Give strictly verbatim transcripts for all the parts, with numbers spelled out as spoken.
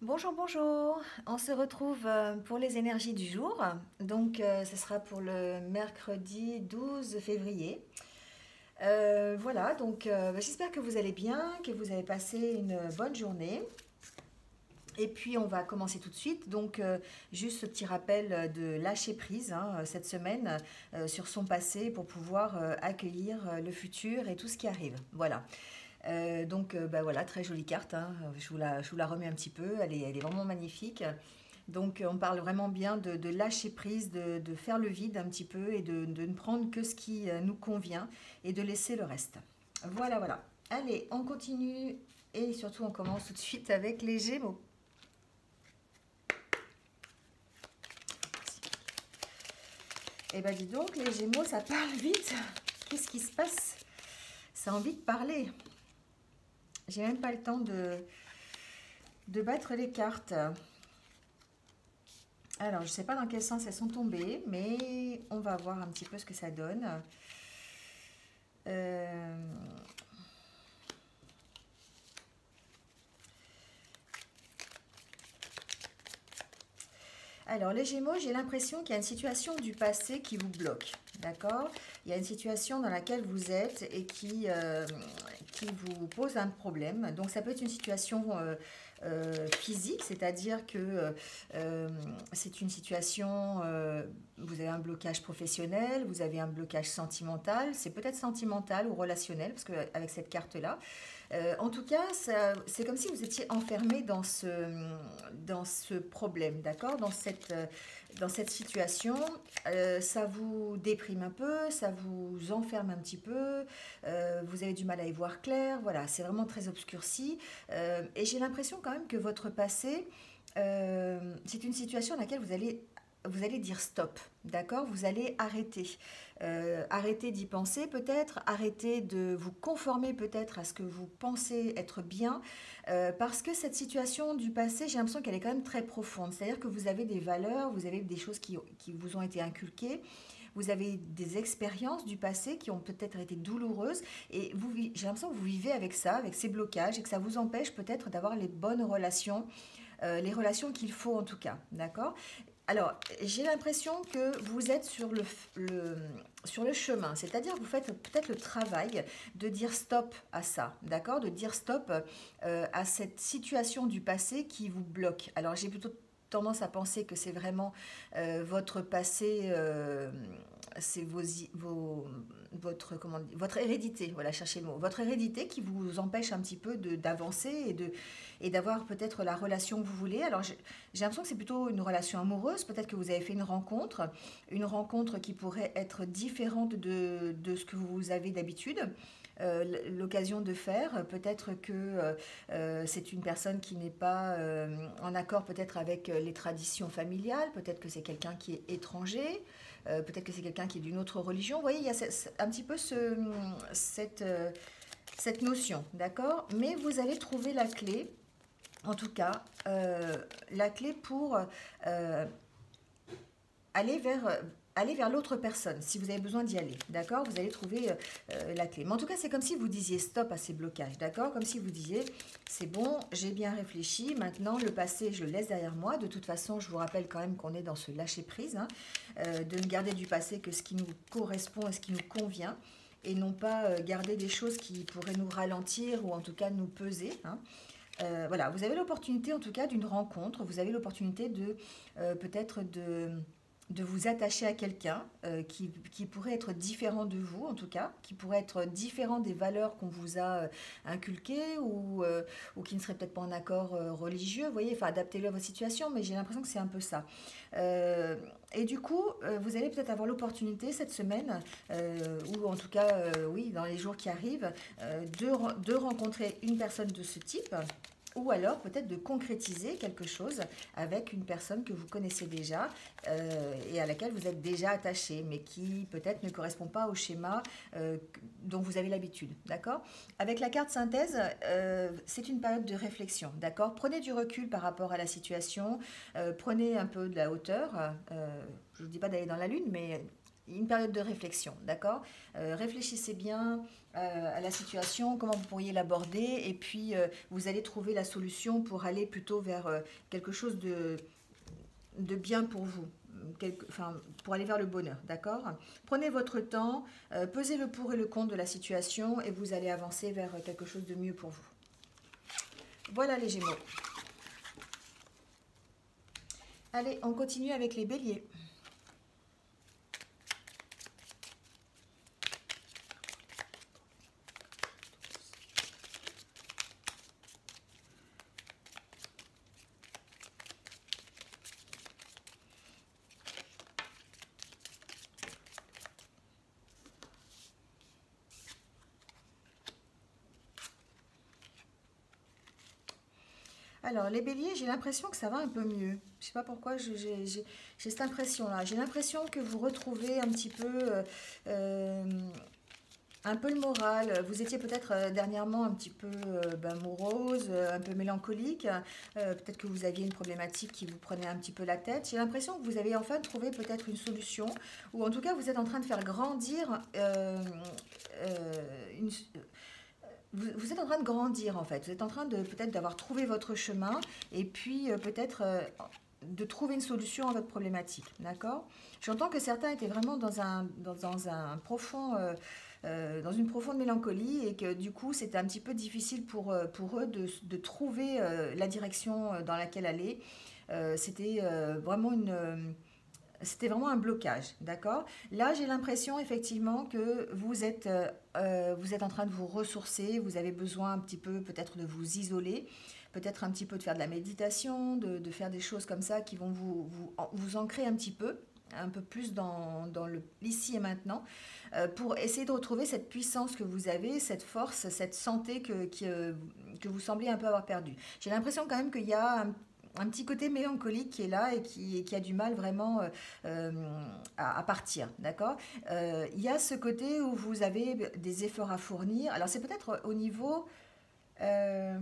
Bonjour, bonjour. On se retrouve euh, pour les énergies du jour. Donc, euh, ce sera pour le mercredi douze février. Euh, voilà, donc euh, bah, j'espère que vous allez bien, que vous avez passé une bonne journée. Et puis, on va commencer tout de suite. Donc, euh, juste ce petit rappel de lâcher prise hein, cette semaine euh, sur son passé pour pouvoir euh, accueillir euh, le futur et tout ce qui arrive. Voilà. Euh, donc, euh, bah voilà, très jolie carte, hein. Je vous la, je vous la remets un petit peu. Elle est, elle est vraiment magnifique. Donc, on parle vraiment bien de, de lâcher prise, de, de faire le vide un petit peu et de, de ne prendre que ce qui euh, nous convient et de laisser le reste. Voilà, voilà. Allez, on continue et surtout, on commence tout de suite avec les Gémeaux. Eh ben, dis donc, les Gémeaux, ça parle vite. Qu'est-ce qui se passe? Ça a envie de parler. J'ai même pas le temps de, de battre les cartes. Alors, je ne sais pas dans quel sens elles sont tombées, mais on va voir un petit peu ce que ça donne. Euh, Alors, les Gémeaux, j'ai l'impression qu'il y a une situation du passé qui vous bloque. D'accord? Il y a une situation dans laquelle vous êtes et qui, euh, qui vous pose un problème. Donc, ça peut être une situation euh, euh, physique, c'est-à-dire que euh, c'est une situation, euh, vous avez un blocage professionnel, vous avez un blocage sentimental, c'est peut-être sentimental ou relationnel, parce qu'avec cette carte-là, euh, en tout cas, c'est comme si vous étiez enfermé dans ce, dans ce problème, d'accord, dans cette, euh, dans cette situation. Euh, ça vous déprime un peu, ça vous enferme un petit peu, euh, vous avez du mal à y voir clair, voilà, c'est vraiment très obscurci. Euh, et j'ai l'impression quand même que votre passé, euh, c'est une situation dans laquelle vous allez vous allez dire stop, d'accord? Vous allez arrêter. Euh, arrêter d'y penser peut-être, arrêter de vous conformer peut-être à ce que vous pensez être bien, euh, parce que cette situation du passé, j'ai l'impression qu'elle est quand même très profonde. C'est-à-dire que vous avez des valeurs, vous avez des choses qui, qui vous ont été inculquées, vous avez des expériences du passé qui ont peut-être été douloureuses, et vous, j'ai l'impression que vous vivez avec ça, avec ces blocages, et que ça vous empêche peut-être d'avoir les bonnes relations, euh, les relations qu'il faut en tout cas, d'accord? Alors, j'ai l'impression que vous êtes sur le, le, sur le chemin, c'est-à-dire que vous faites peut-être le travail de dire stop à ça, d'accord? De dire stop euh, à cette situation du passé qui vous bloque. Alors, j'ai plutôt tendance à penser que c'est vraiment euh, votre passé, euh, c'est vos, vos, votre, comment dire, votre hérédité, voilà, cherchez le mot, votre hérédité qui vous empêche un petit peu d'avancer et de et d'avoir peut-être la relation que vous voulez. Alors j'ai l'impression que c'est plutôt une relation amoureuse, peut-être que vous avez fait une rencontre, une rencontre qui pourrait être différente de, de ce que vous avez d'habitude. Euh, l'occasion de faire. Peut-être que euh, c'est une personne qui n'est pas euh, en accord peut-être avec les traditions familiales, peut-être que c'est quelqu'un qui est étranger, euh, peut-être que c'est quelqu'un qui est d'une autre religion. Vous voyez, il y a un petit peu ce, cette, euh, cette notion, d'accord? Mais vous allez trouver la clé, en tout cas, euh, la clé pour euh, aller vers, aller vers l'autre personne, si vous avez besoin d'y aller, d'accord? Vous allez trouver euh, la clé. Mais en tout cas, c'est comme si vous disiez stop à ces blocages, d'accord? Comme si vous disiez, c'est bon, j'ai bien réfléchi, maintenant le passé, je le laisse derrière moi. De toute façon, je vous rappelle quand même qu'on est dans ce lâcher-prise, hein, euh, de ne garder du passé que ce qui nous correspond et ce qui nous convient, et non pas euh, garder des choses qui pourraient nous ralentir ou en tout cas nous peser, hein. Euh, voilà, vous avez l'opportunité en tout cas d'une rencontre, vous avez l'opportunité de euh, peut-être de, de vous attacher à quelqu'un euh, qui, qui pourrait être différent de vous en tout cas, qui pourrait être différent des valeurs qu'on vous a euh, inculquées ou, euh, ou qui ne serait peut-être pas en accord euh, religieux, vous voyez, enfin adaptez-le à votre situation, mais j'ai l'impression que c'est un peu ça. Euh, et du coup, euh, vous allez peut-être avoir l'opportunité cette semaine, euh, ou en tout cas, euh, oui, dans les jours qui arrivent, euh, de, de rencontrer une personne de ce type, ou alors peut-être de concrétiser quelque chose avec une personne que vous connaissez déjà euh, et à laquelle vous êtes déjà attaché, mais qui peut-être ne correspond pas au schéma euh, dont vous avez l'habitude, d'accord? Avec la carte synthèse, euh, c'est une période de réflexion, d'accord? Prenez du recul par rapport à la situation, euh, prenez un peu de la hauteur, euh, je ne vous dis pas d'aller dans la lune, mais une période de réflexion, d'accord? Euh, réfléchissez bien euh, à la situation, comment vous pourriez l'aborder, et puis euh, vous allez trouver la solution pour aller plutôt vers euh, quelque chose de, de bien pour vous. Quelque, enfin, pour aller vers le bonheur, d'accord? Prenez votre temps, euh, pesez le pour et le contre de la situation, et vous allez avancer vers quelque chose de mieux pour vous. Voilà les Gémeaux. Allez, on continue avec les Béliers. Alors, les béliers, j'ai l'impression que ça va un peu mieux. Je sais pas pourquoi j'ai j'ai- j'ai- j'ai cette impression-là. J'ai l'impression que vous retrouvez un petit peu, euh, euh, un peu le moral. Vous étiez peut-être euh, dernièrement un petit peu euh, ben, morose, euh, un peu mélancolique. Euh, peut-être que vous aviez une problématique qui vous prenait un petit peu la tête. J'ai l'impression que vous avez enfin trouvé peut-être une solution, ou en tout cas vous êtes en train de faire grandir euh, euh, une, vous, vous êtes en train de grandir en fait. Vous êtes en train de peut-être d'avoir trouvé votre chemin et puis euh, peut-être euh, de trouver une solution à votre problématique. D'accord? J'entends que certains étaient vraiment dans un, dans, dans un profond, euh, euh, dans une profonde mélancolie et que du coup c'était un petit peu difficile pour, euh, pour eux de, de trouver euh, la direction euh, dans laquelle aller. Euh, c'était euh, vraiment une, euh, c'était vraiment un blocage, d'accord? Là, j'ai l'impression effectivement que vous êtes, euh, euh, vous êtes en train de vous ressourcer, vous avez besoin un petit peu peut-être de vous isoler, peut-être un petit peu de faire de la méditation, de, de faire des choses comme ça qui vont vous, vous, vous ancrer un petit peu, un peu plus dans, dans le ici et maintenant, euh, pour essayer de retrouver cette puissance que vous avez, cette force, cette santé que, qui, euh, que vous semblez un peu avoir perdue. J'ai l'impression quand même qu'il y a un, un petit côté mélancolique qui est là et qui, et qui a du mal vraiment euh, euh, à, à partir, d'accord? Euh, Il y a ce côté où vous avez des efforts à fournir. Alors c'est peut-être au niveau... euh,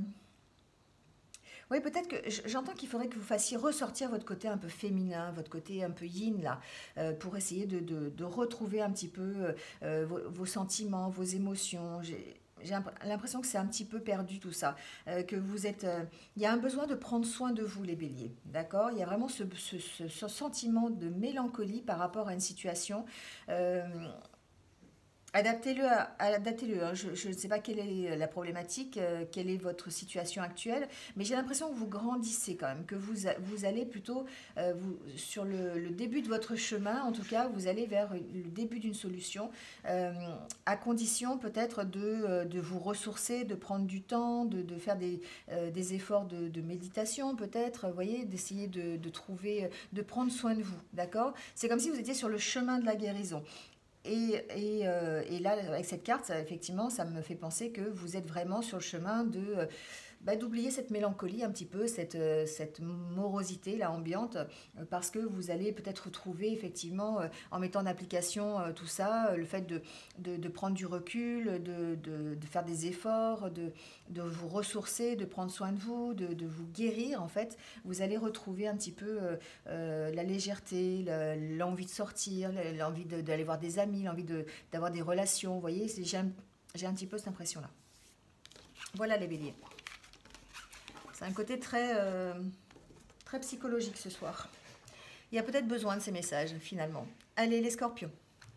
oui, peut-être que j'entends qu'il faudrait que vous fassiez ressortir votre côté un peu féminin, votre côté un peu yin, là, euh, pour essayer de, de- de retrouver un petit peu euh, vos, vos sentiments, vos émotions. J'ai j'ai l'impression que c'est un petit peu perdu tout ça, euh, que vous êtes... euh, il y a un besoin de prendre soin de vous, les béliers, d'accord? Il y a vraiment ce, ce- ce- ce sentiment de mélancolie par rapport à une situation. Euh, Adaptez-le, à- adaptez-le, hein. Je, je ne sais pas quelle est la problématique, euh, quelle est votre situation actuelle, mais j'ai l'impression que vous grandissez quand même, que vous, a- vous allez plutôt euh, vous, sur le, le début de votre chemin, en tout cas, vous allez vers le début d'une solution, euh, à condition peut-être de, euh, de vous ressourcer, de prendre du temps, de, de faire des, euh, des efforts de, de méditation peut-être, vous voyez, d'essayer de, de trouver, de prendre soin de vous, d'accord? C'est comme si vous étiez sur le chemin de la guérison. Et, et, euh, et là, avec cette carte, ça, effectivement, ça me fait penser que vous êtes vraiment sur le chemin de, euh, bah, d'oublier cette mélancolie un petit peu, cette, euh, cette morosité là, ambiante, euh, parce que vous allez peut-être retrouver effectivement, euh, en mettant en application euh, tout ça, euh, le fait de, de, de prendre du recul, de, de, de faire des efforts, de, de vous ressourcer, de prendre soin de vous, de, de vous guérir en fait, vous allez retrouver un petit peu euh, euh, la légèreté, la- l'envie de sortir, l'envie de- d'aller voir des amis, l'envie de- d'avoir des relations, vous voyez, c'est- j'ai un, j'ai un petit peu cette impression-là. Voilà les béliers. C'est un côté très, euh, très psychologique ce soir. Il y a peut-être besoin de ces messages finalement. Allez les scorpions.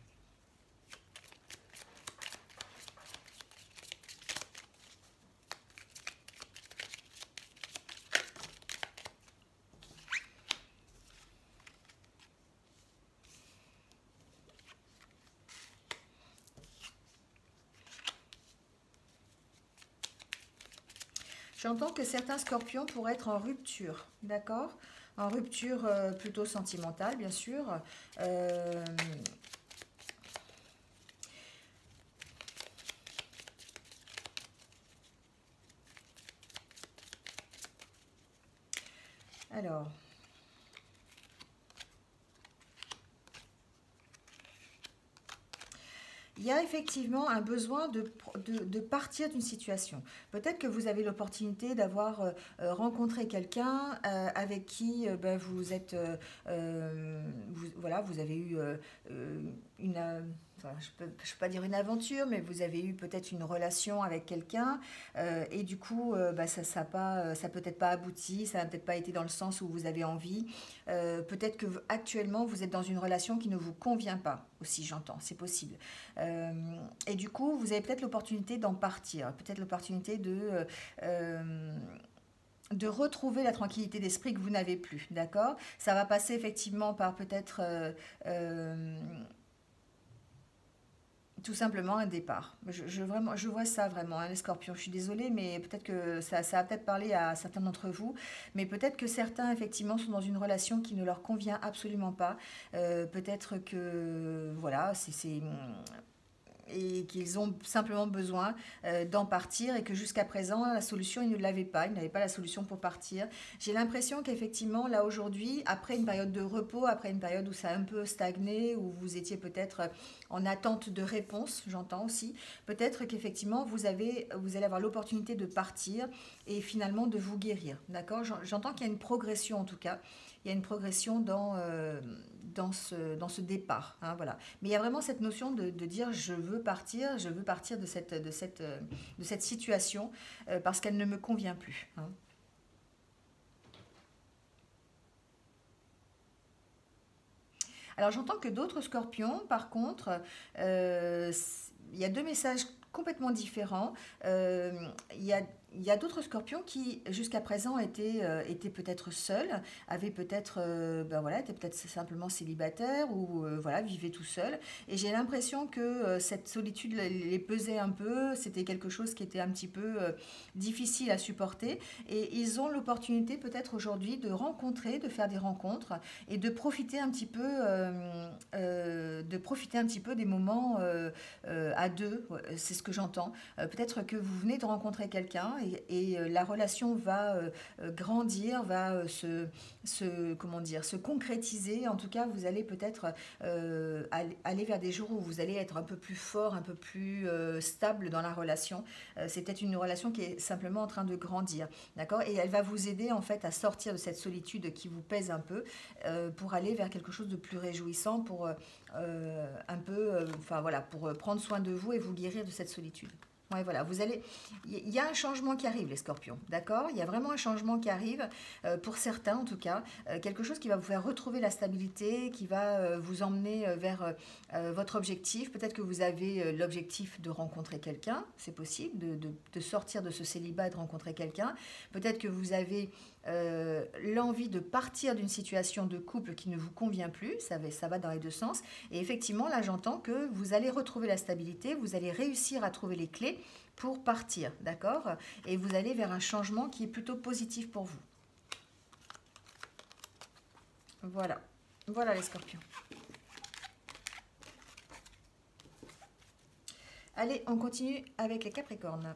J'entends que certains scorpions pourraient être en rupture, d'accord? En rupture euh, plutôt sentimentale, bien sûr. Euh, alors, il y a effectivement un besoin de, de, de partir d'une situation. Peut-être que vous avez l'opportunité d'avoir euh, euh, rencontré quelqu'un euh, avec qui euh, ben, vous êtes, euh, euh, vous, voilà, vous avez eu euh, euh, une, euh, enfin, je peux, je peux pas dire une aventure, mais vous avez eu peut-être une relation avec quelqu'un euh, et du coup, euh, bah, ça, ça, pas, ça peut-être pas abouti, ça n'a peut-être pas été dans le sens où vous avez envie. Euh, peut-être que actuellement vous êtes dans une relation qui ne vous convient pas aussi, j'entends, c'est possible. Euh, et du coup, vous avez peut-être l'opportunité d'en partir, peut-être l'opportunité de euh, euh, de retrouver la tranquillité d'esprit que vous n'avez plus, d'accord? Ça va passer effectivement par peut-être euh, euh, tout simplement un départ. Je, je, vraiment, je vois ça vraiment, hein, les scorpions. Je suis désolée, mais peut-être que ça, ça a peut-être parlé à certains d'entre vous, mais peut-être que certains, effectivement, sont dans une relation qui ne leur convient absolument pas. Euh, peut-être que, voilà, c'est c'est- et qu'ils ont simplement besoin euh, d'en partir et que jusqu'à présent, la solution, ils ne l'avaient pas, ils n'avaient pas la solution pour partir. J'ai l'impression qu'effectivement, là aujourd'hui, après une période de repos, après une période où ça a un peu stagné, où vous étiez peut-être en attente de réponse, j'entends aussi, peut-être qu'effectivement, vous, avez, vous allez avoir l'opportunité de partir et finalement de vous guérir. D'accord? J'entends qu'il y a une progression en tout cas. Il y a une progression dans, euh, dans, ce, dans ce départ. Hein, voilà. Mais il y a vraiment cette notion de, de dire je veux partir, je veux partir de cette, de cette, de cette situation euh, parce qu'elle ne me convient plus. Hein. Alors j'entends que d'autres scorpions, par contre, euh, il y a deux messages complètement différents. Euh, il y a il y a d'autres scorpions qui, jusqu'à présent, étaient, euh, étaient peut-être seuls, avaient peut-être, euh, ben voilà, étaient peut-être simplement célibataires ou euh, voilà, vivaient tout seuls. Et j'ai l'impression que euh, cette solitude les pesait un peu, c'était quelque chose qui était un petit peu euh, difficile à supporter. Et ils ont l'opportunité peut-être aujourd'hui de rencontrer, de faire des rencontres et de profiter un petit peu, euh, euh, de profiter un petit peu des moments euh, euh, à deux. C'est ce que j'entends. Euh, peut-être que vous venez de rencontrer quelqu'un et, et euh, la relation va euh, euh, grandir, va euh, se, se, comment dire, se concrétiser. En tout cas, vous allez peut-être euh, aller, aller vers des jours où vous allez être un peu plus fort, un peu plus euh, stable dans la relation. Euh, c'est peut-être une relation qui est simplement en train de grandir, d'accord? Et elle va vous aider en fait à sortir de cette solitude qui vous pèse un peu euh, pour aller vers quelque chose de plus réjouissant, pour euh, un peu, euh, enfin voilà, pour prendre soin de vous et vous guérir de cette solitude. Ouais, voilà, vous allez. Il y a un changement qui arrive, les scorpions, d'accord? Il y a vraiment un changement qui arrive, euh, pour certains en tout cas, euh, quelque chose qui va vous faire retrouver la stabilité, qui va euh, vous emmener euh, vers euh, votre objectif. Peut-être que vous avez euh, l'objectif de rencontrer quelqu'un, c'est possible, de, de, de sortir de ce célibat et de rencontrer quelqu'un. Peut-être que vous avez euh, l'envie de partir d'une situation de couple qui ne vous convient plus, ça va, ça va dans les deux sens. Et effectivement, là, j'entends que vous allez retrouver la stabilité, vous allez réussir à trouver les clés pour partir, d'accord? Et vous allez vers un changement qui est plutôt positif pour vous. Voilà. Voilà les scorpions. Allez, on continue avec les capricornes.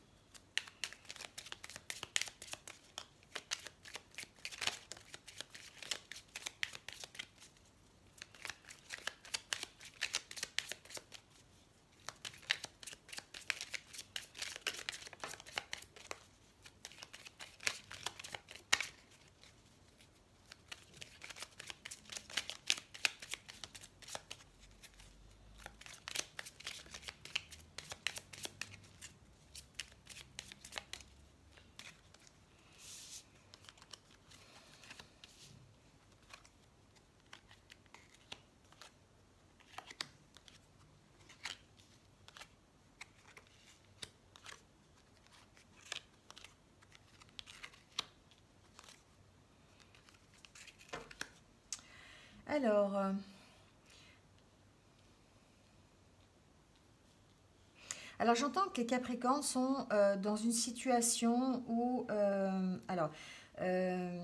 Alors, euh, alors j'entends que les Capricornes sont euh, dans une situation où, euh, alors, euh,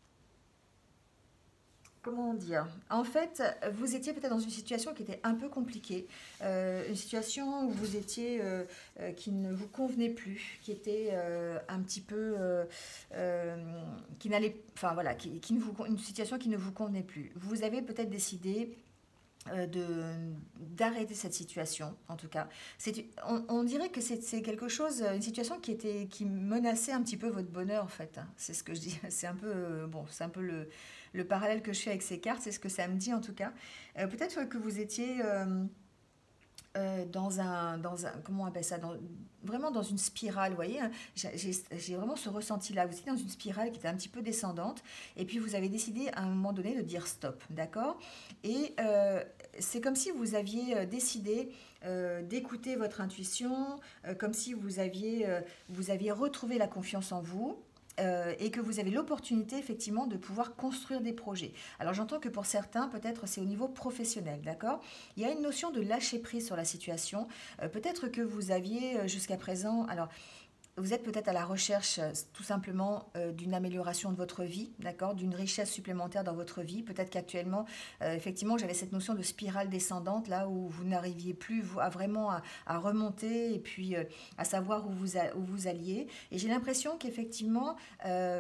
comment dire? En fait, vous étiez peut-être dans une situation qui était un peu compliquée, euh, une situation où vous étiez, euh, euh, qui ne vous convenait plus, qui était euh, un petit peu, euh, euh, qui n'allait, enfin voilà, qui, qui ne vous, une situation qui ne vous convenait plus. Vous avez peut-être décidé euh, de d'arrêter cette situation, en tout cas. C'est, on, on dirait que c'est c'est quelque chose, une situation qui était, qui menaçait un petit peu votre bonheur, en fait, hein. C'est ce que je dis. C'est un peu, euh, bon, c'est un peu le, le parallèle que je fais avec ces cartes, c'est ce que ça me dit, en tout cas. Euh, peut-être que vous étiez... euh, euh, dans un, dans un, comment on appelle ça, dans, vraiment dans une spirale, vous voyez, hein. j'ai j'ai- j'ai vraiment ce ressenti-là. Vous étiez dans une spirale qui était un petit peu descendante, et puis vous avez décidé à un moment donné de dire stop, d'accord? Et euh, c'est comme si vous aviez euh, décidé euh, d'écouter votre intuition, euh, comme si vous aviez, euh, vous aviez retrouvé la confiance en vous. Euh, et que vous avez l'opportunité effectivement de pouvoir construire des projets. Alors j'entends que pour certains, peut-être c'est au niveau professionnel, d'accord? Il y a une notion de lâcher prise sur la situation. Euh, peut-être que vous aviez euh, jusqu'à présent, alors vous êtes peut-être à la recherche euh, tout simplement euh, d'une amélioration de votre vie, d'accord, d'une richesse supplémentaire dans votre vie. Peut-être qu'actuellement, euh, effectivement, j'avais cette notion de spirale descendante, là où vous n'arriviez plus vous, à vraiment à, à remonter et puis euh, à savoir où vous, a- où vous alliez. Et j'ai l'impression qu'effectivement, euh,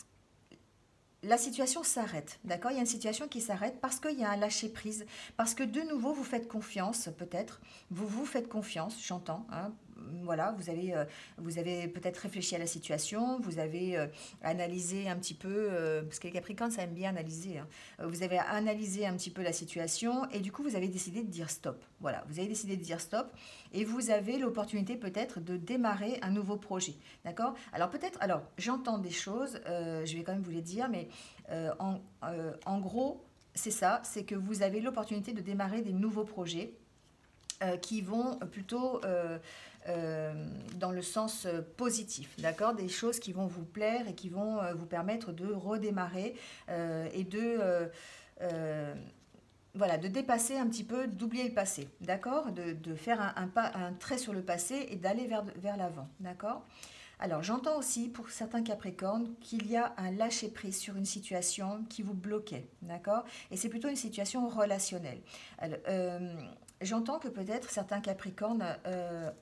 la situation s'arrête, d'accord? Il y a une situation qui s'arrête parce qu'il y a un lâcher-prise, parce que de nouveau, vous faites confiance, peut-être. Vous vous faites confiance, j'entends, hein. Voilà, vous avez, euh, vous avez peut-être réfléchi à la situation, vous avez euh, analysé un petit peu, euh, parce que les Capricornes, ça aime bien analyser, hein. Euh, Vous avez analysé un petit peu la situation et du coup, vous avez décidé de dire stop. Voilà, vous avez décidé de dire stop et vous avez l'opportunité peut-être de démarrer un nouveau projet, d'accord? Alors peut-être, alors j'entends des choses, euh, je vais quand même vous les dire, mais euh, en, euh, en gros, c'est ça, c'est que vous avez l'opportunité de démarrer des nouveaux projets euh, qui vont plutôt euh, euh, dans le sens euh, positif, d'accord? Des choses qui vont vous plaire et qui vont euh, vous permettre de redémarrer euh, et de... euh, euh, voilà, de dépasser un petit peu, d'oublier le passé, d'accord? De, de faire un, un pas, un trait sur le passé et d'aller vers, vers l'avant, d'accord? Alors, j'entends aussi pour certains Capricornes qu'il y a un lâcher-prise sur une situation qui vous bloquait, d'accord? Et c'est plutôt une situation relationnelle. Alors, euh, j'entends que peut-être certains Capricornes euh,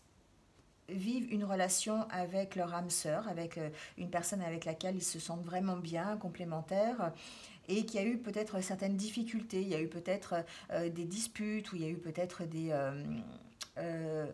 vivent une relation avec leur âme sœur, avec euh, une personne avec laquelle ils se sentent vraiment bien, complémentaires, et qu'il y a eu peut-être certaines difficultés, il y a eu peut-être euh, des disputes, ou il y a eu peut-être des... euh, euh,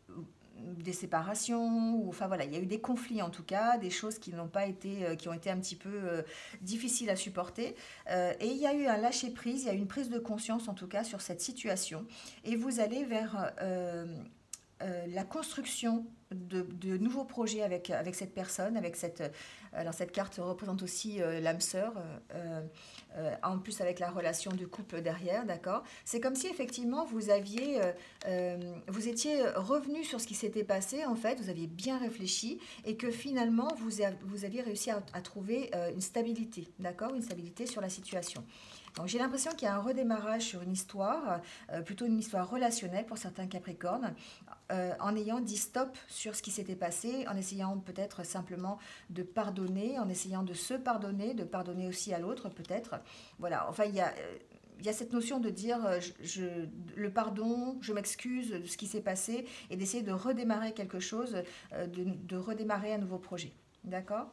des séparations, ou enfin voilà, il y a eu des conflits en tout cas, des choses qui n'ont pas été, euh, qui ont été un petit peu euh, difficiles à supporter. Euh, et il y a eu un lâcher prise, il y a eu une prise de conscience en tout cas sur cette situation. Et vous allez vers euh, euh, la construction de, de nouveaux projets avec, avec cette personne, avec cette... Alors cette carte représente aussi euh, l'âme sœur, euh, euh, en plus avec la relation de couple derrière, d'accord? C'est comme si effectivement vous aviez, euh, euh, vous étiez revenu sur ce qui s'était passé, en fait, vous aviez bien réfléchi et que finalement vous, a- vous aviez réussi à, à trouver euh, une stabilité, d'accord? Une stabilité sur la situation. Donc j'ai l'impression qu'il y a un redémarrage sur une histoire, euh, plutôt une histoire relationnelle pour certains Capricornes, euh, en ayant dit stop sur ce qui s'était passé, en essayant peut-être simplement de pardonner, en essayant de se pardonner, de pardonner aussi à l'autre peut-être. Voilà, enfin il y a... euh, il y a cette notion de dire euh, je, je- le pardon, je m'excuse de ce qui s'est passé et d'essayer de redémarrer quelque chose, euh, de, de redémarrer un nouveau projet. D'accord?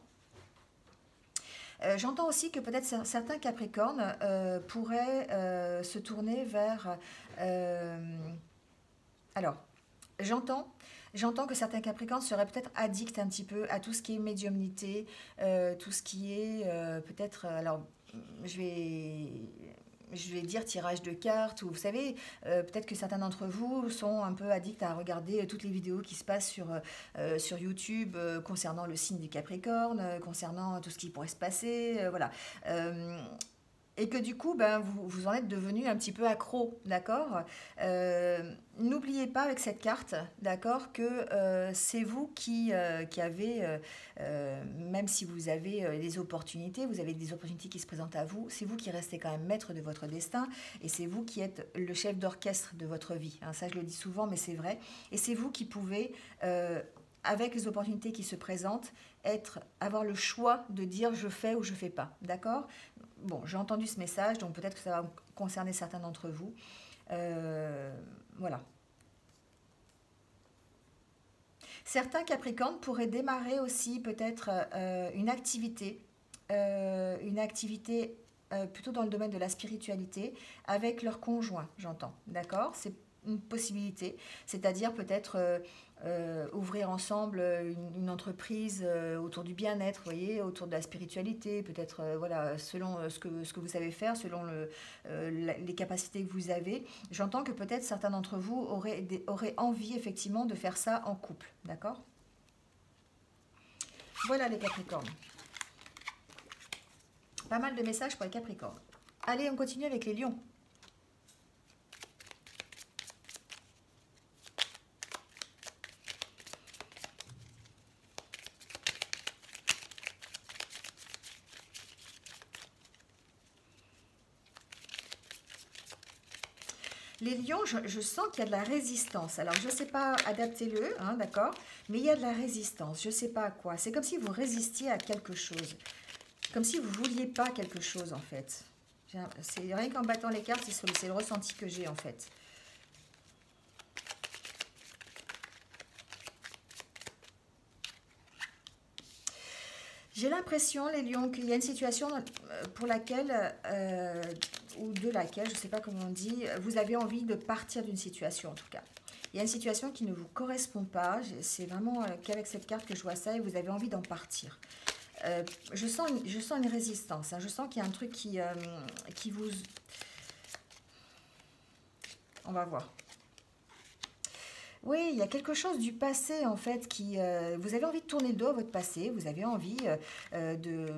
Euh, J'entends aussi que peut-être cer- certains Capricornes euh, pourraient euh, se tourner vers... euh, alors, J'entends, j'entends que certains Capricornes seraient peut-être addicts un petit peu à tout ce qui est médiumnité, euh, tout ce qui est euh, peut-être, euh, alors je vais, je vais dire tirage de cartes, ou vous savez, euh, peut-être que certains d'entre vous sont un peu addicts à regarder toutes les vidéos qui se passent sur, euh, sur YouTube euh, concernant le signe du Capricorne, euh, concernant tout ce qui pourrait se passer, euh, voilà. Euh, et que du coup, ben, vous, vous en êtes devenu un petit peu accro, d'accord? Euh, N'oubliez pas avec cette carte, d'accord, que euh, c'est vous qui, euh, qui avez, euh, euh, même si vous avez euh, des opportunités, vous avez des opportunités qui se présentent à vous, c'est vous qui restez quand même maître de votre destin, et c'est vous qui êtes le chef d'orchestre de votre vie, hein. Ça je le dis souvent, mais c'est vrai. Et c'est vous qui pouvez... euh, avec les opportunités qui se présentent, être, avoir le choix de dire je fais ou je fais pas, d'accord? Bon, j'ai entendu ce message, donc peut-être que ça va concerner certains d'entre vous. Euh, voilà. Certains Capricornes pourraient démarrer aussi peut-être euh, une activité, euh, une activité euh, plutôt dans le domaine de la spiritualité, avec leur conjoint, j'entends, d'accord? C'est une possibilité, c'est-à-dire peut-être euh, euh, ouvrir ensemble une, une entreprise euh, autour du bien-être, vous voyez, autour de la spiritualité, peut-être euh, voilà, selon euh, ce que, ce que vous savez faire, selon le, euh, la- les capacités que vous avez. J'entends que peut-être certains d'entre vous auraient, des- auraient envie effectivement de faire ça en couple, d'accord? Voilà les Capricornes. Pas mal de messages pour les Capricornes. Allez, on continue avec les Lions. Les lions, je, je sens qu'il y a de la résistance. Alors, je ne sais pas, adaptez-le, hein, d'accord? Mais il y a de la résistance. Je ne sais pas à quoi. C'est comme si vous résistiez à quelque chose. Comme si vous ne vouliez pas quelque chose, en fait. C'est rien qu'en battant les cartes, c'est le ressenti que j'ai, en fait. J'ai l'impression, les lions, qu'il y a une situation euh, pour laquelle, euh, ou de laquelle, je ne sais pas comment on dit, vous avez envie de partir d'une situation, en tout cas. Il y a une situation qui ne vous correspond pas. C'est vraiment euh, qu'avec cette carte que je vois ça et vous avez envie d'en partir. Euh, je, sens une, je sens une résistance. Hein. Je sens qu'il y a un truc qui, euh, qui vous... On va voir. Oui, il y a quelque chose du passé, en fait, qui... euh, vous avez envie de tourner le dos à votre passé. Vous avez envie euh, euh, de...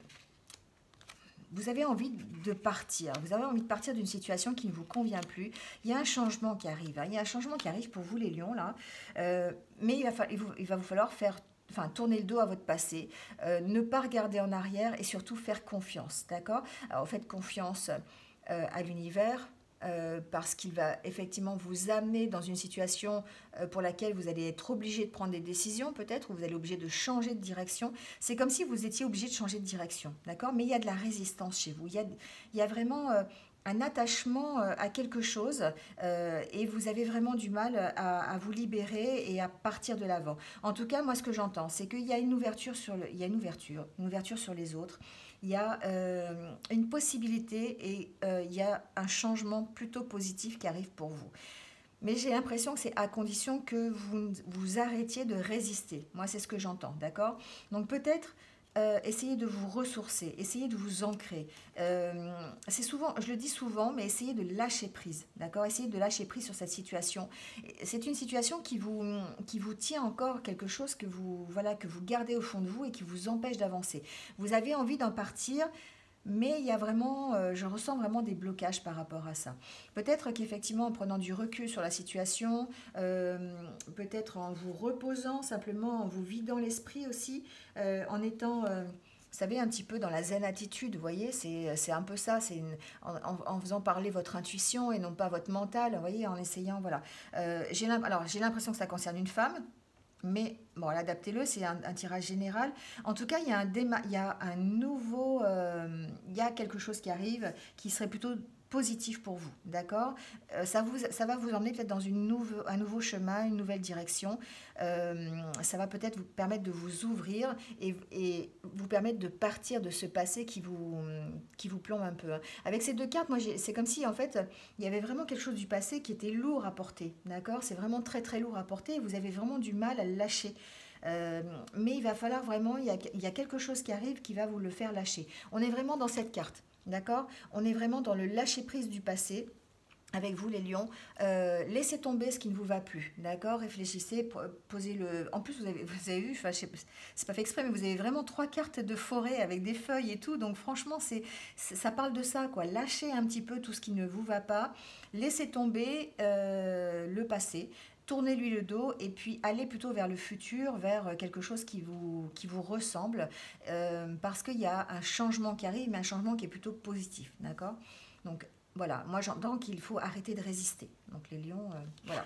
Vous avez envie de partir. Vous avez envie de partir d'une situation qui ne vous convient plus. Il y a un changement qui arrive. Hein. Il y a un changement qui arrive pour vous, les lions, là. Euh, mais il va, fa- il vous- il va vous falloir faire... Enfin, tourner le dos à votre passé, euh, ne pas regarder en arrière et surtout faire confiance, d'accord? Alors, faites confiance euh, à l'univers, euh, parce qu'il va effectivement vous amener dans une situation euh, pour laquelle vous allez être obligé de prendre des décisions, peut-être, ou vous allez être obligé de changer de direction. C'est comme si vous étiez obligé de changer de direction, d'accord? Mais il y a de la résistance chez vous. Il y a, il y a vraiment euh, un attachement euh, à quelque chose euh, et vous avez vraiment du mal à, à vous libérer et à partir de l'avant. En tout cas, moi, ce que j'entends, c'est qu'il y a une ouverture sur le, il y a une ouverture, une ouverture sur les autres. Il y a euh, une possibilité et euh, il y a un changement plutôt positif qui arrive pour vous. Mais j'ai l'impression que c'est à condition que vous vous arrêtiez de résister. Moi, c'est ce que j'entends, d'accord? Donc peut-être euh, essayez de vous ressourcer, essayez de vous ancrer. Euh, c'est souvent, je le dis souvent, mais essayez de lâcher prise, d'accord? Essayez de lâcher prise sur cette situation. C'est une situation qui vous, qui vous tient encore quelque chose que vous, voilà, que vous gardez au fond de vous et qui vous empêche d'avancer. Vous avez envie d'en partir, mais il y a vraiment, euh, je ressens vraiment des blocages par rapport à ça. Peut-être qu'effectivement, en prenant du recul sur la situation, euh, peut-être en vous reposant simplement, en vous vidant l'esprit aussi, euh, en étant, euh, vous savez, un petit peu dans la zen attitude, vous voyez, c'est c'est un peu ça, c'est une- en, en- en faisant parler votre intuition et non pas votre mental, vous voyez, en essayant, voilà. Euh, j'ai l'im- alors, j'ai l'impression que ça concerne une femme, mais bon, adaptez-le, c'est un, un tirage général. En tout cas, il y a un, déma- il y a un nouveau, euh, il y a quelque chose qui arrive qui serait plutôt positif pour vous, d'accord? Euh, ça vous, ça va vous emmener peut-être dans une nouveau, un nouveau chemin, une nouvelle direction. Euh, ça va peut-être vous permettre de vous ouvrir et, et vous permettre de partir de ce passé qui vous, qui vous plombe un peu. Hein. Avec ces deux cartes, moi, j'ai- c'est comme si en fait, il y avait vraiment quelque chose du passé qui était lourd à porter, d'accord? C'est vraiment très très lourd à porter et vous avez vraiment du mal à le lâcher. Euh, mais il va falloir vraiment, il y, a, il y a quelque chose qui arrive qui va vous le faire lâcher. On est vraiment dans cette carte, d'accord? On est vraiment dans le lâcher-prise du passé. Avec vous les lions, euh, laissez tomber ce qui ne vous va plus, d'accord? Réfléchissez, posez le... En plus, vous avez, vous avez vu, enfin, je sais pas, c'est pas fait exprès, mais vous avez vraiment trois cartes de forêt avec des feuilles et tout, donc franchement, c'est, c'est- ça parle de ça, quoi. Lâchez un petit peu tout ce qui ne vous va pas, laissez tomber euh, le passé, tournez-lui le dos et puis allez plutôt vers le futur, vers quelque chose qui vous, qui vous ressemble, euh, parce qu'il y a un changement qui arrive, mais un changement qui est plutôt positif, d'accord? Donc, voilà, moi j'entends qu'il faut arrêter de résister. Donc les lions, euh, voilà.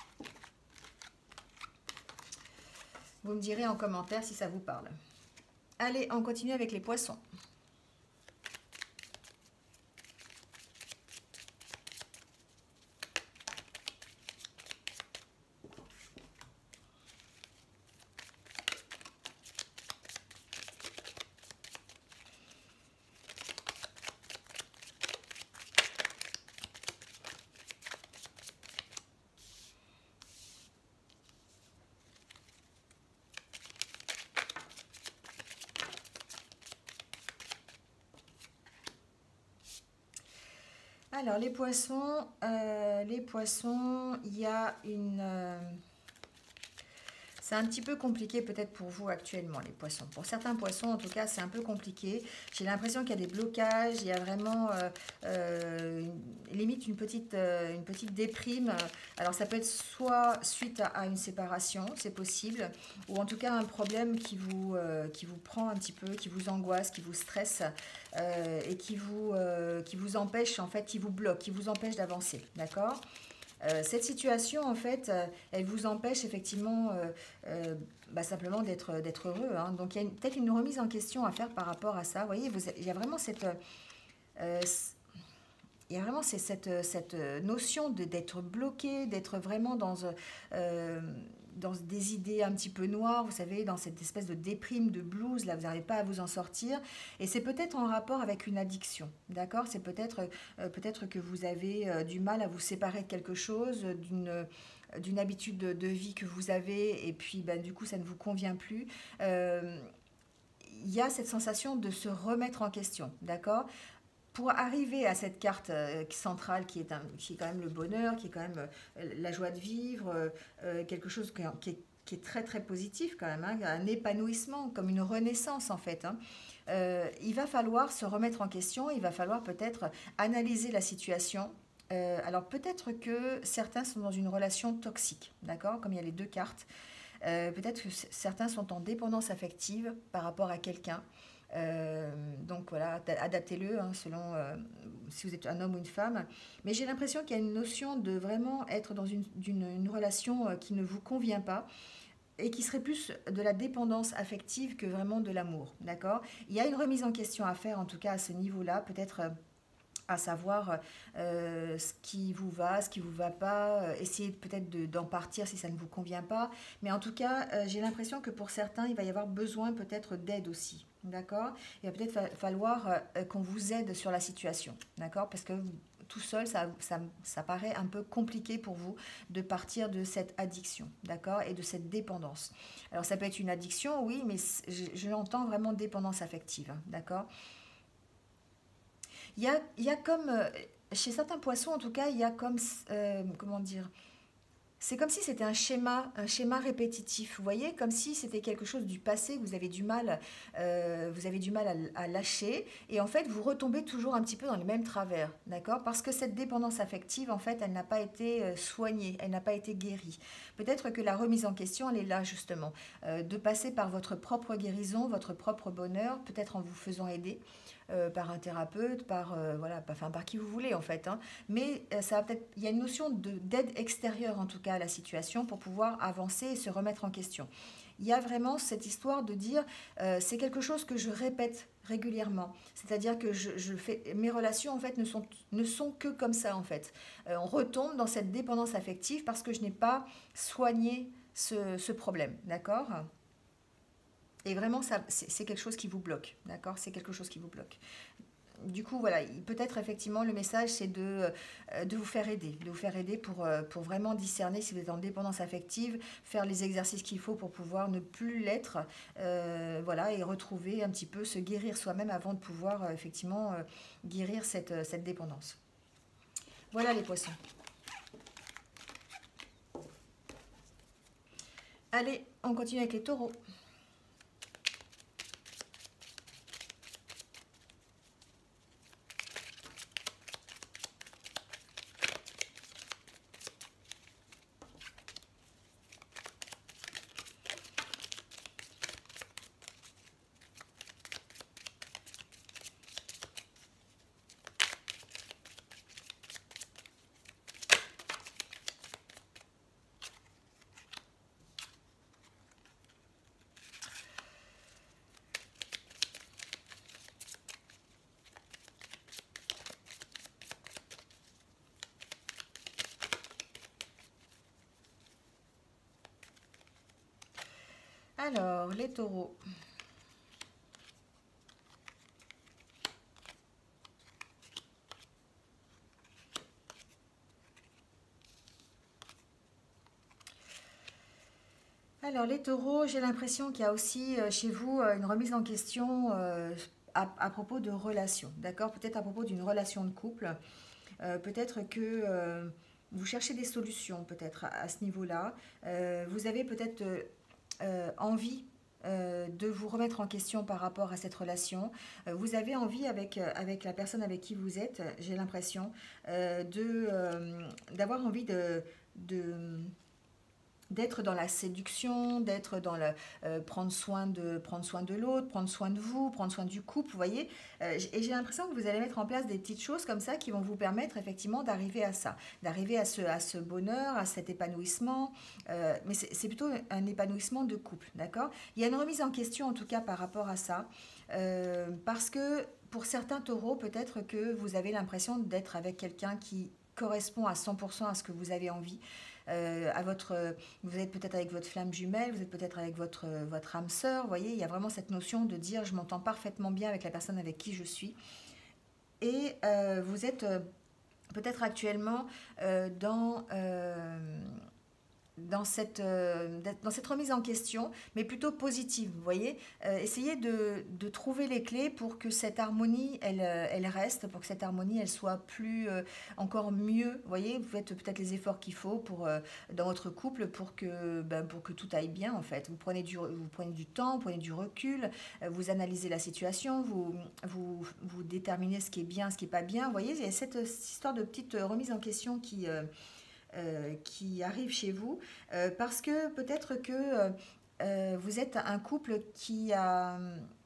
Vous me direz en commentaire si ça vous parle. Allez, on continue avec les poissons. Alors, les poissons, euh, les poissons, il y a une... euh, c'est un petit peu compliqué peut-être pour vous actuellement, les poissons. Pour certains poissons, en tout cas, c'est un peu compliqué. J'ai l'impression qu'il y a des blocages, il y a vraiment euh, euh, une- limite une petite, euh, une petite déprime. Alors ça peut être soit suite à, à une séparation, c'est possible, ou en tout cas un problème qui vous, euh, qui vous prend un petit peu, qui vous angoisse, qui vous stresse euh, et qui vous, euh, qui vous empêche, en fait, qui vous bloque, qui vous empêche d'avancer. D'accord? Euh, cette situation, en fait, euh, elle vous empêche effectivement euh, euh, bah, simplement d'être d'être heureux, hein. Donc, il y a une- peut-être une remise en question à faire par rapport à ça. Vous voyez, vous- il y a vraiment cette, euh, il y a vraiment c'est cette, cette notion de- d'être bloqué, d'être vraiment dans, euh, dans des idées un petit peu noires, vous savez, dans cette espèce de déprime, de blues, là, vous n'arrivez pas à vous en sortir. Et c'est peut-être en rapport avec une addiction, d'accord? C'est peut-être euh, peut-être que vous avez euh, du mal à vous séparer de quelque chose, d'une d'une habitude de, de vie que vous avez, et puis ben, du coup, ça ne vous convient plus. Euh, il y a cette sensation de se remettre en question, d'accord? Pour arriver à cette carte euh, centrale qui est, un, qui est quand même le bonheur, qui est quand même euh, la joie de vivre, euh, euh, quelque chose qui est, qui est- qui est très très positif quand même, hein, un épanouissement, comme une renaissance en fait, hein. Euh, il va falloir se remettre en question, il va falloir peut-être analyser la situation. Euh, alors peut-être que certains sont dans une relation toxique, d'accord, comme il y a les deux cartes. Euh, peut-être que c- certains sont en dépendance affective par rapport à quelqu'un. Euh, donc voilà, adaptez-le hein, selon euh, si vous êtes un homme ou une femme. Mais j'ai l'impression qu'il y a une notion de vraiment être dans une, d'une- une relation euh, qui ne vous convient pas et qui serait plus de la dépendance affective que vraiment de l'amour. D'accord? Il y a une remise en question à faire en tout cas à ce niveau-là, peut-être euh, à savoir euh, ce qui vous va, ce qui vous va pas, euh, essayer peut-être de- d'en partir si ça ne vous convient pas. Mais en tout cas, euh, j'ai l'impression que pour certains, il va y avoir besoin peut-être d'aide aussi. D'accord? Il va peut-être fa- falloir euh, qu'on vous aide sur la situation. D'accord? Parce que vous- tout seul, ça, ça, ça paraît un peu compliqué pour vous de partir de cette addiction, d'accord? Et de cette dépendance. Alors ça peut être une addiction, oui, mais c- je, je l'entends vraiment dépendance affective, hein, d'accord? Il y a, il y a comme, euh, chez certains poissons en tout cas, il y a comme, euh, comment dire, c'est comme si c'était un schéma, un schéma répétitif. Vous voyez, comme si c'était quelque chose du passé que vous avez du mal, euh, vous avez du mal à, à lâcher, et en fait, vous retombez toujours un petit peu dans les mêmes travers, d'accord? Parce que cette dépendance affective, en fait, elle n'a pas été euh, soignée, elle n'a pas été guérie. Peut-être que la remise en question, elle est là justement, euh, de passer par votre propre guérison, votre propre bonheur, peut-être en vous faisant aider. Euh, par un thérapeute, par, euh, voilà, par, enfin, par qui vous voulez en fait, hein. Mais euh, ça va peut-être, il y a une notion de, d'aide extérieure en tout cas à la situation pour pouvoir avancer et se remettre en question. Il y a vraiment cette histoire de dire euh, c'est quelque chose que je répète régulièrement. C'est-à-dire que je, je fais, mes relations en fait ne sont, ne sont que comme ça en fait. Euh, on retombe dans cette dépendance affective parce que je n'ai pas soigné ce, ce problème. D'accord? Et vraiment, ça, c'est c'est quelque chose qui vous bloque, d'accord? C'est quelque chose qui vous bloque. Du coup, voilà, peut-être effectivement le message c'est de, euh, de vous faire aider, de vous faire aider pour, euh, pour vraiment discerner si vous êtes en dépendance affective, faire les exercices qu'il faut pour pouvoir ne plus l'être, euh, voilà, et retrouver un petit peu, se guérir soi-même avant de pouvoir euh, effectivement euh, guérir cette, euh, cette dépendance. Voilà les poissons. Allez, on continue avec les taureaux. Alors, les taureaux. Alors, les taureaux, j'ai l'impression qu'il y a aussi euh, chez vous euh, une remise en question euh, à, à propos de relations, d'accord? Peut-être à propos d'une relation de couple. Euh, peut-être que euh, vous cherchez des solutions, peut-être à, à ce niveau-là. Euh, vous avez peut-être euh, euh, envie euh, de vous remettre en question par rapport à cette relation. Euh, vous avez envie avec, euh, avec la personne avec qui vous êtes, j'ai l'impression, euh, de, euh, d'avoir envie de, de, d'être dans la séduction, d'être dans le euh, prendre soin de prendre soin de l'autre, prendre soin de vous, prendre soin du couple, vous voyez. Euh, et j'ai l'impression que vous allez mettre en place des petites choses comme ça qui vont vous permettre effectivement d'arriver à ça, d'arriver à ce, à ce bonheur, à cet épanouissement. Euh, mais c'est c'est plutôt un épanouissement de couple, d'accord? Il y a une remise en question en tout cas par rapport à ça, euh, parce que pour certains taureaux, peut-être que vous avez l'impression d'être avec quelqu'un qui correspond à cent pour cent à ce que vous avez envie, euh, à votre, vous êtes peut-être avec votre flamme jumelle, vous êtes peut-être avec votre, votre âme sœur, vous voyez, il y a vraiment cette notion de dire je m'entends parfaitement bien avec la personne avec qui je suis. Et euh, vous êtes euh, peut-être actuellement euh, dans, euh, dans cette, euh, dans cette remise en question, mais plutôt positive, vous voyez. Euh, essayez de, de trouver les clés pour que cette harmonie, elle, euh, elle reste, pour que cette harmonie, elle soit plus, euh, encore mieux, vous voyez. Vous faites peut-être les efforts qu'il faut pour, euh, dans votre couple pour que, ben, pour que tout aille bien, en fait. Vous prenez du, vous prenez du temps, vous prenez du recul, euh, vous analysez la situation, vous, vous, vous déterminez ce qui est bien, ce qui n'est pas bien, vous voyez. Il y a cette, cette histoire de petite remise en question qui... Euh, euh, qui arrive chez vous, euh, parce que peut-être que euh, vous êtes un couple qui a,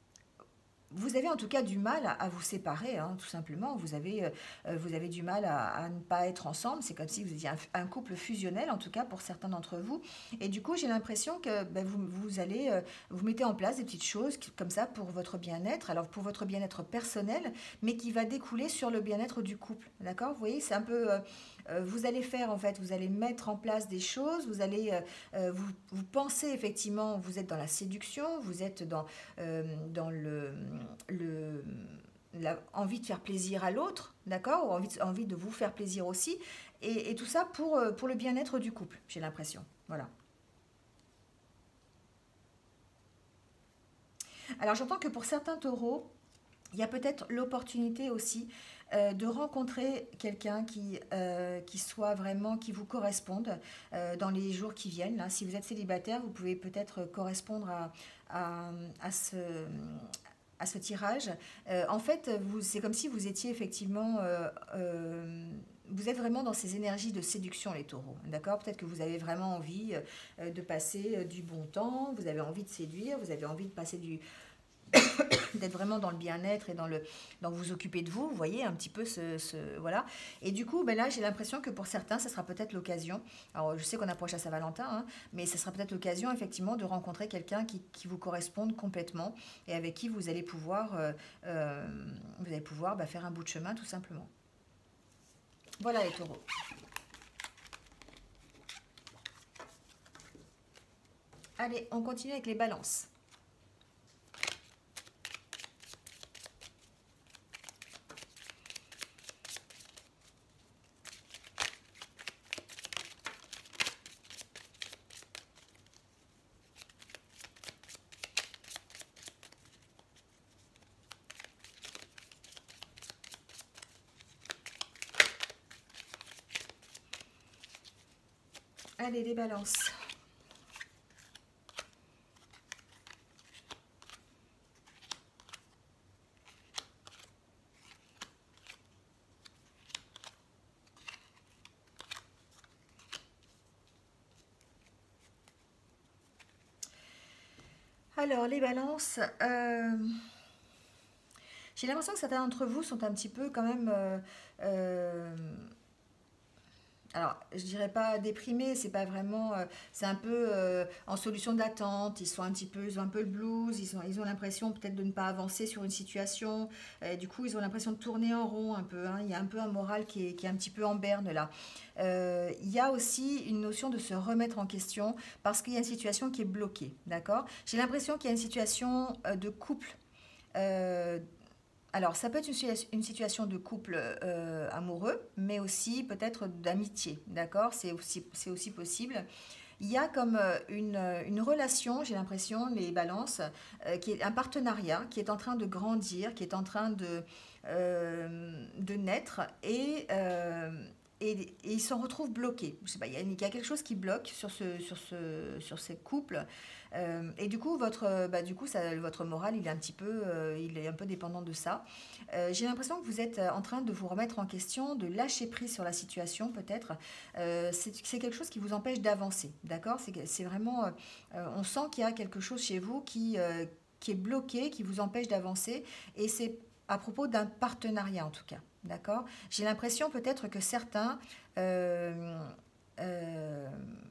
vous avez en tout cas du mal à, à vous séparer, hein, tout simplement. Vous avez, euh, vous avez du mal à, à ne pas être ensemble. C'est comme si vous étiez un, un couple fusionnel, en tout cas pour certains d'entre vous. Et du coup, j'ai l'impression que ben, vous, vous allez, euh, vous mettez en place des petites choses qui- comme ça pour votre bien-être. Alors pour votre bien-être personnel, mais qui va découler sur le bien-être du couple. D'accord? Vous voyez, c'est un peu, euh, euh, vous allez faire en fait, vous allez mettre en place des choses. Vous allez, euh, euh, vous, vous pensez effectivement, vous êtes dans la séduction, vous êtes dans euh, dans le, le la envie de faire plaisir à l'autre, d'accord, ou envie, de- envie de vous faire plaisir aussi, et, et tout ça pour, euh, pour le bien-être du couple, j'ai l'impression. Voilà. Alors j'entends que pour certains taureaux, il y a peut-être l'opportunité aussi euh, de rencontrer quelqu'un qui, euh, qui soit vraiment, qui vous corresponde euh, dans les jours qui viennent. Là. Si vous êtes célibataire, vous pouvez peut-être correspondre à, à, à ce, à ce tirage. Euh, en fait, vous, c'est comme si vous étiez effectivement... euh, euh, vous êtes vraiment dans ces énergies de séduction, les taureaux. D'accord? Peut-être que vous avez vraiment envie euh, de passer euh, du bon temps, vous avez envie de séduire, vous avez envie de passer du, d'être vraiment dans le bien-être et dans le dans vous occuper de vous, vous voyez un petit peu ce, ce- voilà. Et du coup, ben là, j'ai l'impression que pour certains, ça sera peut-être l'occasion. Alors, je sais qu'on approche à Saint-Valentin, hein, mais ça sera peut-être l'occasion effectivement de rencontrer quelqu'un qui, qui vous corresponde complètement et avec qui vous allez pouvoir euh, euh, vous allez pouvoir bah, faire un bout de chemin tout simplement. Voilà les taureaux. Allez, on continue avec les balances. Allez, les balances. Alors, les balances, euh, j'ai l'impression que certains d'entre vous sont un petit peu quand même euh, euh, alors, je dirais pas déprimés, c'est pas vraiment, euh, c'est un peu euh, en solution d'attente. Ils sont un petit peu, ils ont un peu le blues, ils ont, ils ont l'impression peut-être de ne pas avancer sur une situation. Euh, du coup, ils ont l'impression de tourner en rond un peu, hein. Il y a un peu un moral qui est, qui est un petit peu en berne là. Euh, il y a aussi une notion de se remettre en question parce qu'il y a une situation qui est bloquée, d'accord? J'ai l'impression qu'il y a une situation euh, de couple. euh, alors, ça peut être une, situa- une situation de couple euh, amoureux, mais aussi peut-être d'amitié, d'accord? C'est aussi, c'est aussi possible. Il y a comme euh, une, euh, une relation, j'ai l'impression, les balances, euh, qui est un partenariat qui est en train de grandir, qui est en train de, euh, de naître et, euh, et, et ils s'en retrouvent bloqués. Je sais pas, il y a, il y a quelque chose qui bloque sur, ce, sur, ce, sur ces couples. Euh, et du coup, votre, euh, bah, du coup ça, votre moral, il est un petit peu, euh, il est un peu dépendant de ça. Euh, j'ai l'impression que vous êtes en train de vous remettre en question, de lâcher prise sur la situation peut-être. Euh, c'est c'est quelque chose qui vous empêche d'avancer, d'accord? C'est c'est vraiment, euh, euh, on sent qu'il y a quelque chose chez vous qui, euh, qui est bloqué, qui vous empêche d'avancer, et c'est à propos d'un partenariat en tout cas, d'accord? J'ai l'impression peut-être que certains euh, euh,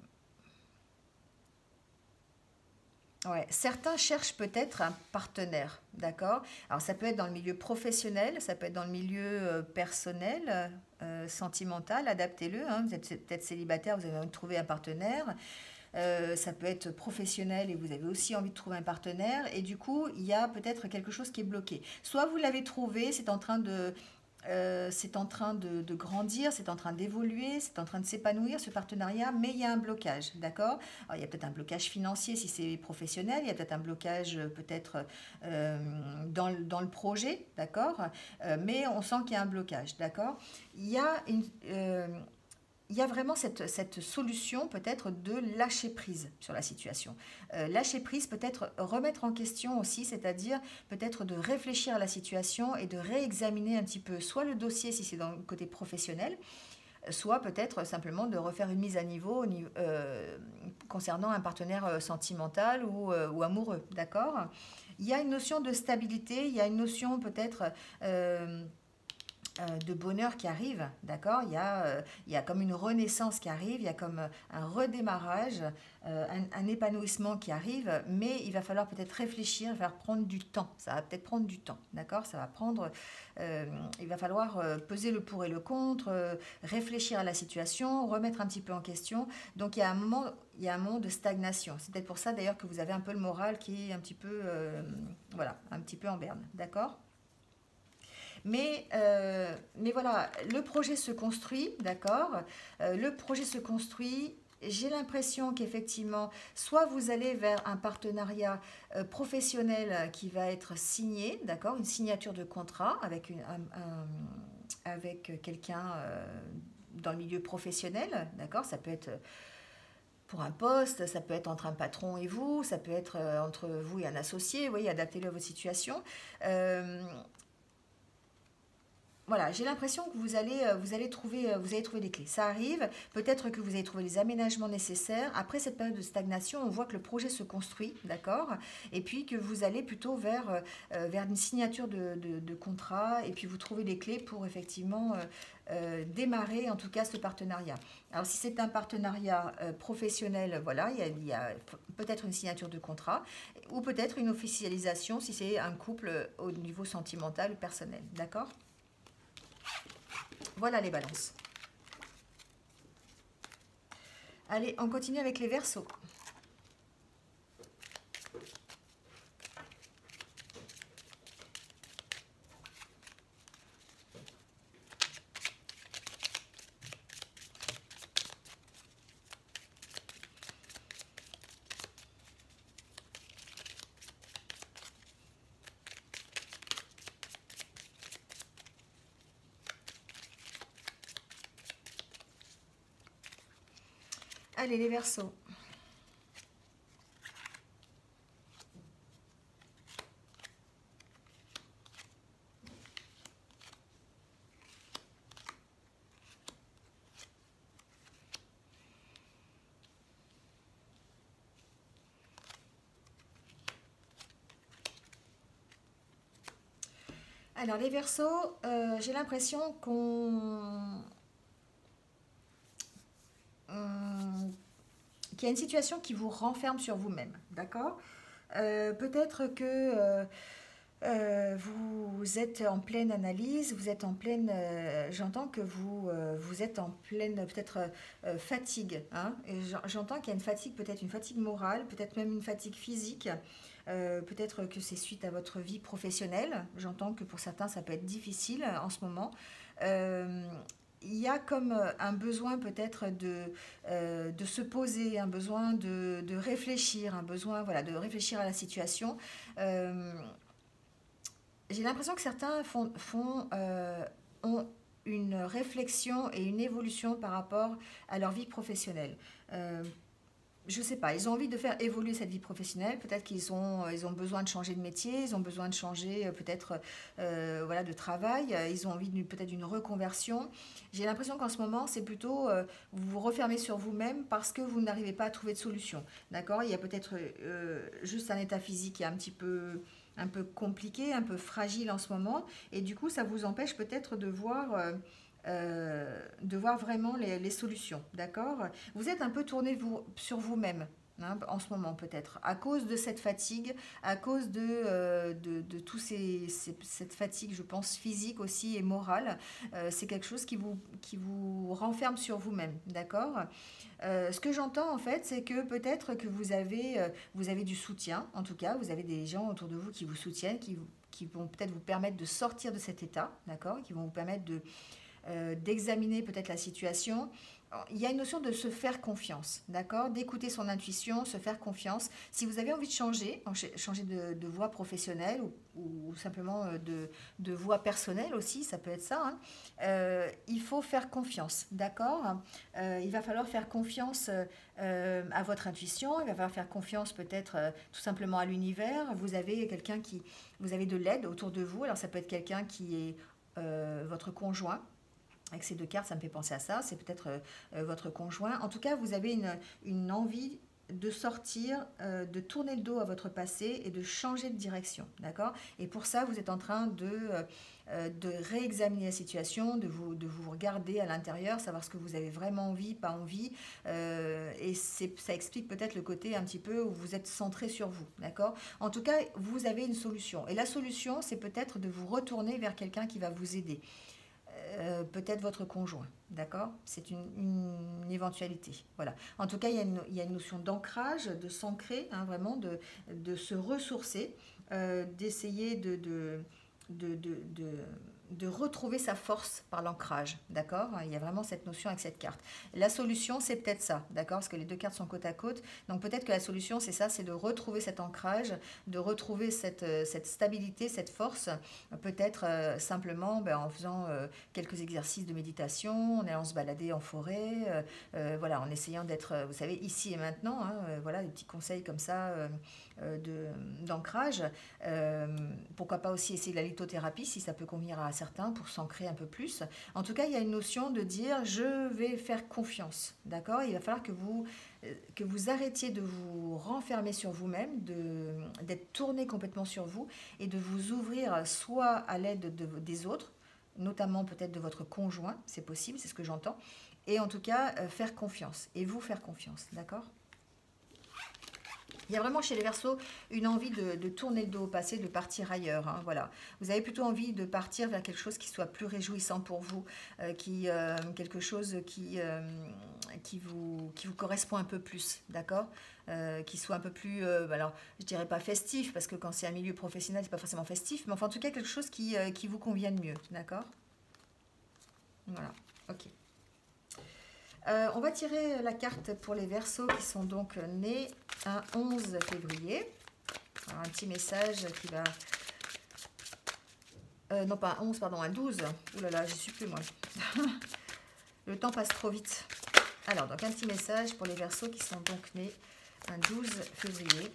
ouais, certains cherchent peut-être un partenaire, d'accord? Alors ça peut être dans le milieu professionnel, ça peut être dans le milieu euh, personnel, euh, sentimental, adaptez-le, hein. Vous êtes peut-être célibataire, vous avez envie de trouver un partenaire. Euh, ça peut être professionnel et vous avez aussi envie de trouver un partenaire. Et du coup, il y a peut-être quelque chose qui est bloqué. Soit vous l'avez trouvé, c'est en train de, euh, c'est en train de, de grandir, c'est en train d'évoluer, c'est en train de s'épanouir ce partenariat, mais il y a un blocage, d'accord? Alors, il y a peut-être un blocage financier si c'est professionnel, il y a peut-être un blocage euh, peut-être euh, dans, le- dans le projet, d'accord? Euh, mais on sent qu'il y a un blocage, d'accord? Il y a une, euh, il y a vraiment cette, cette solution peut-être de lâcher prise sur la situation. Euh, lâcher prise, peut-être remettre en question aussi, c'est-à-dire peut-être de réfléchir à la situation et de réexaminer un petit peu soit le dossier si c'est dans le côté professionnel, soit peut-être simplement de refaire une mise à niveau, au niveau- euh, concernant un partenaire euh, sentimental ou, euh, ou amoureux, d'accord? Il y a une notion de stabilité, il y a une notion peut-être euh, euh, de bonheur qui arrive, d'accord? Il y a, euh, il y a comme une renaissance qui arrive, il y a comme euh, un redémarrage, euh, un, un épanouissement qui arrive, mais il va falloir peut-être réfléchir, il va falloir prendre du temps. Ça va peut-être prendre du temps, d'accord? Ça va prendre, euh, il va falloir euh, peser le pour et le contre, euh, réfléchir à la situation, remettre un petit peu en question. Donc il y a un moment, il y a un moment de stagnation. C'est peut-être pour ça d'ailleurs que vous avez un peu le moral qui est un petit peu, euh, voilà, un petit peu en berne, d'accord? Mais, euh, mais voilà, le projet se construit, d'accord? Euh, le projet se construit. J'ai l'impression qu'effectivement, soit vous allez vers un partenariat euh, professionnel qui va être signé, d'accord? Une signature de contrat avec, une, un- un- avec quelqu'un euh, dans le milieu professionnel, d'accord? Ça peut être pour un poste, ça peut être entre un patron et vous, ça peut être euh, entre vous et un associé, vous voyez, adaptez-le à votre situation. Euh, voilà, j'ai l'impression que vous allez, euh, vous allez trouver, euh, vous allez trouver des clés. Ça arrive, peut-être que vous allez trouver les aménagements nécessaires. Après cette période de stagnation, on voit que le projet se construit, d'accord? Et puis que vous allez plutôt vers, euh, euh, vers une signature de, de- de contrat, et puis vous trouvez les clés pour effectivement euh, euh, démarrer en tout cas ce partenariat. Alors si c'est un partenariat euh, professionnel, voilà, il y a, il y a peut-être une signature de contrat, ou peut-être une officialisation si c'est un couple euh, au niveau sentimental ou personnel, d'accord? Voilà les balances. Allez, on continue avec les versos. Allez, les versos. Alors, les versos, euh, j'ai l'impression qu'on... hum, qu'il y a une situation qui vous renferme sur vous-même, d'accord? Euh, peut-être que euh, euh, vous êtes en pleine analyse, vous êtes en pleine... euh, j'entends que vous, euh, vous êtes en pleine peut-être euh, fatigue, hein, et j'en- j'entends qu'il y a une fatigue, peut-être une fatigue morale, peut-être même une fatigue physique. Euh, peut-être que c'est suite à votre vie professionnelle. J'entends que pour certains, ça peut être difficile en ce moment. Euh, il y a comme euh, un besoin peut-être de, euh, de se poser, un besoin de, de réfléchir, un besoin voilà, de réfléchir à la situation. Euh, j'ai l'impression que certains font, font, euh, ont une réflexion et une évolution par rapport à leur vie professionnelle. Euh, je sais pas, ils ont envie de faire évoluer cette vie professionnelle. Peut-être qu'ils ont, ils ont besoin de changer de métier, ils ont besoin de changer euh, peut-être euh, voilà, de travail, euh, ils ont envie d'une- peut-être d'une reconversion. J'ai l'impression qu'en ce moment, c'est plutôt euh, vous vous refermez sur vous-même parce que vous n'arrivez pas à trouver de solution. D'accord? Il y a peut-être euh, juste un état physique qui est un petit peu, un peu compliqué, un peu fragile en ce moment, et du coup, ça vous empêche peut-être de voir. euh, euh, de voir vraiment les, les solutions, d'accord? Vous êtes un peu tourné vous, sur vous-même hein, en ce moment peut-être, à cause de cette fatigue, à cause de, euh, de, de tous ces, ces- cette fatigue, je pense, physique aussi et morale. Euh, c'est quelque chose qui vous, qui vous renferme sur vous-même, d'accord? Euh, ce que j'entends en fait, c'est que peut-être que vous avez, euh, vous avez du soutien, en tout cas, vous avez des gens autour de vous qui vous soutiennent, qui, vous- qui vont peut-être vous permettre de sortir de cet état, d'accord? Qui vont vous permettre de euh, d'examiner peut-être la situation. Il y a une notion de se faire confiance, d'accord? D'écouter son intuition, se faire confiance. Si vous avez envie de changer, changer de, de voie professionnelle ou, ou simplement euh, de, de voie personnelle aussi, ça peut être ça, hein, euh, il faut faire confiance, d'accord? Euh, il va falloir faire confiance euh, à votre intuition, il va falloir faire confiance peut-être euh, tout simplement à l'univers. Vous avez quelqu'un qui, vous avez de l'aide autour de vous, alors ça peut être quelqu'un qui est euh, votre conjoint, avec ces deux cartes, ça me fait penser à ça. C'est peut-être euh, euh, votre conjoint. En tout cas, vous avez une, une envie de sortir, euh, de tourner le dos à votre passé et de changer de direction. D'accord? Et pour ça, vous êtes en train de, euh, euh, de réexaminer la situation, de vous, de vous regarder à l'intérieur, savoir ce que vous avez vraiment envie, pas envie. Euh, et c'est, ça explique peut-être le côté un petit peu où vous êtes centré sur vous. D'accord? En tout cas, vous avez une solution. Et la solution, c'est peut-être de vous retourner vers quelqu'un qui va vous aider. Euh, peut-être votre conjoint, d'accord? C'est une, une éventualité. Voilà. En tout cas, il y a une, il y a une notion d'ancrage, de s'ancrer, hein, vraiment, de, de se ressourcer, euh, d'essayer de, de, de, de, de, de retrouver sa force par l'ancrage, d'accord? Il y a vraiment cette notion avec cette carte. La solution, c'est peut-être ça, d'accord? Parce que les deux cartes sont côte à côte. Donc peut-être que la solution, c'est ça, c'est de retrouver cet ancrage, de retrouver cette, euh, cette stabilité, cette force, peut-être euh, simplement ben, en faisant euh, quelques exercices de méditation, en allant se balader en forêt, euh, euh, voilà, en essayant d'être, euh, vous savez, ici et maintenant, hein, euh, voilà, des petits conseils comme ça euh, euh, de, d'ancrage. Euh, pourquoi pas aussi essayer la lithothérapie si ça peut convenir à certains pour s'ancrer un peu plus. En tout cas, il y a une notion de dire je vais faire confiance, d'accord? Il va falloir que vous euh, que vous arrêtiez de vous renfermer sur vous-même, de, d'être tourné complètement sur vous et de vous ouvrir soit à l'aide de, des autres, notamment peut-être de votre conjoint, c'est possible, c'est ce que j'entends, et en tout cas euh, faire confiance, et vous faire confiance, d'accord? Il y a vraiment chez les Verseaux une envie de, de tourner le dos au passé, de partir ailleurs. Hein, voilà. Vous avez plutôt envie de partir vers quelque chose qui soit plus réjouissant pour vous, euh, qui, euh, quelque chose qui, euh, qui, vous, qui vous correspond un peu plus, d'accord? Euh, qui soit un peu plus, euh, alors je dirais pas festif, parce que quand c'est un milieu professionnel, c'est pas forcément festif, mais enfin en tout cas quelque chose qui, euh, qui vous convienne mieux, d'accord? Voilà, ok. Euh, on va tirer la carte pour les Verseaux qui sont donc nés un onze février. Alors, un petit message qui va... Euh, non, pas un onze, pardon, un douze. Ouh là là, j'y suis plus moi. Le temps passe trop vite. Alors, donc un petit message pour les Verseaux qui sont donc nés un douze février.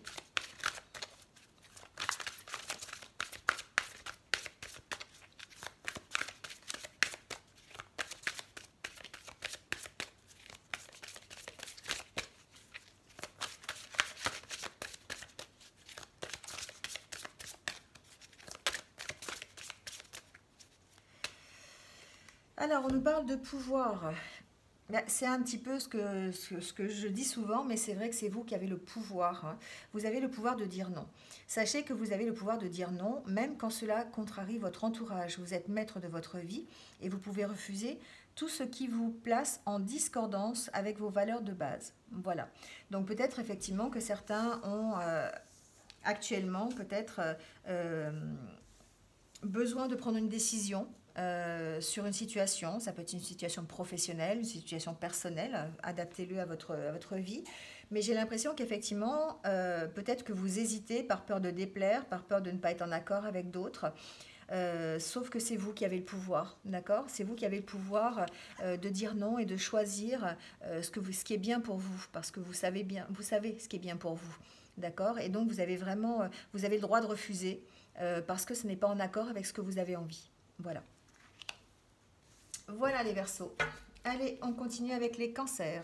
Alors, on nous parle de pouvoir. Ben, c'est un petit peu ce que, ce, ce que je dis souvent, mais c'est vrai que c'est vous qui avez le pouvoir. Hein. Vous avez le pouvoir de dire non. Sachez que vous avez le pouvoir de dire non, même quand cela contrarie votre entourage. Vous êtes maître de votre vie et vous pouvez refuser tout ce qui vous place en discordance avec vos valeurs de base. Voilà. Donc peut-être effectivement que certains ont euh, actuellement peut-être euh, besoin de prendre une décision, euh, sur une situation. Ça peut être une situation professionnelle, une situation personnelle. Adaptez-le à votre, à votre vie. Mais j'ai l'impression qu'effectivement, euh, peut-être que vous hésitez par peur de déplaire, par peur de ne pas être en accord avec d'autres. Euh, sauf que c'est vous qui avez le pouvoir, d'accord? C'est vous qui avez le pouvoir euh, de dire non et de choisir euh, ce que vous, ce qui est bien pour vous, parce que vous savez bien, vous savez ce qui est bien pour vous, d'accord? Et donc vous avez vraiment, euh, vous avez le droit de refuser euh, parce que ce n'est pas en accord avec ce que vous avez envie. Voilà. Voilà les Verseaux. Allez, on continue avec les Cancers.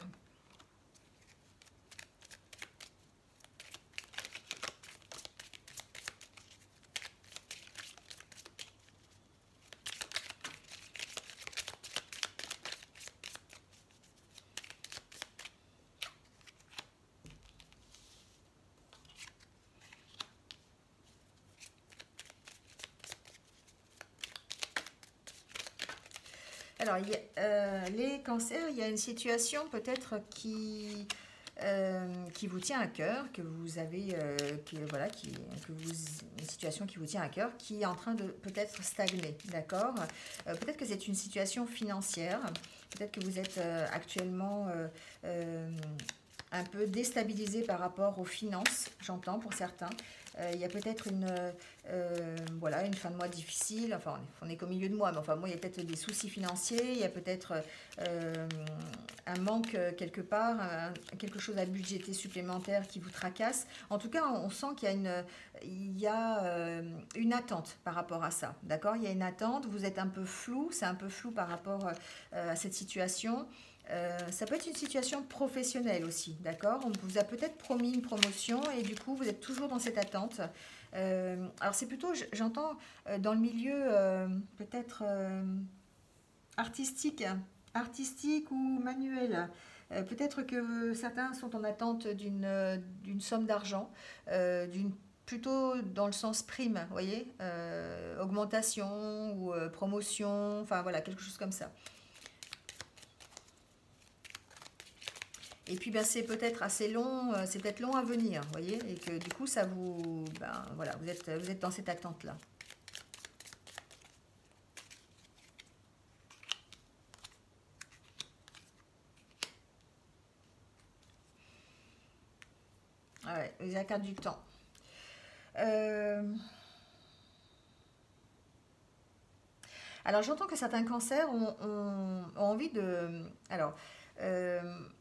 Alors, il y a, euh, les cancers, il y a une situation peut-être qui, euh, qui vous tient à cœur, que vous avez, euh, qui, voilà, qui, que vous, une situation qui vous tient à cœur, qui est en train de peut-être stagner, d'accord? Euh, peut-être que c'est une situation financière, peut-être que vous êtes euh, actuellement euh, euh, un peu déstabilisé par rapport aux finances, j'entends pour certains. Euh, il y a peut-être une, euh, voilà, une fin de mois difficile, enfin on est, on est qu'au milieu de mois, mais enfin moi il y a peut-être des soucis financiers, il y a peut-être euh, un manque euh, quelque part, un- quelque chose à budgéter supplémentaire qui vous tracasse. En tout cas, on, on sent qu'il y a une, il y a, euh, une attente par rapport à ça, d'accord? Il y a une attente, vous êtes un peu flou, c'est un peu flou par rapport euh, à cette situation. Euh, ça peut être une situation professionnelle aussi, d'accord? On vous a peut-être promis une promotion et du coup, vous êtes toujours dans cette attente. Euh, alors, c'est plutôt, j- j'entends, euh, dans le milieu euh, peut-être euh, artistique, artistique ou manuel. Euh, peut-être que certains sont en attente d'une euh, d'une somme d'argent, euh, d'une plutôt dans le sens prime, vous voyez, euh, augmentation ou euh, promotion, enfin voilà, quelque chose comme ça. Et puis ben, c'est peut-être assez long, euh, c'est peut-être long à venir, vous voyez, et que du coup ça vous, ben, voilà, vous êtes, vous êtes dans cette attente-là. Ah ouais, les cartes du temps. Euh, alors j'entends que certains cancers ont, ont- ont envie de, alors euh,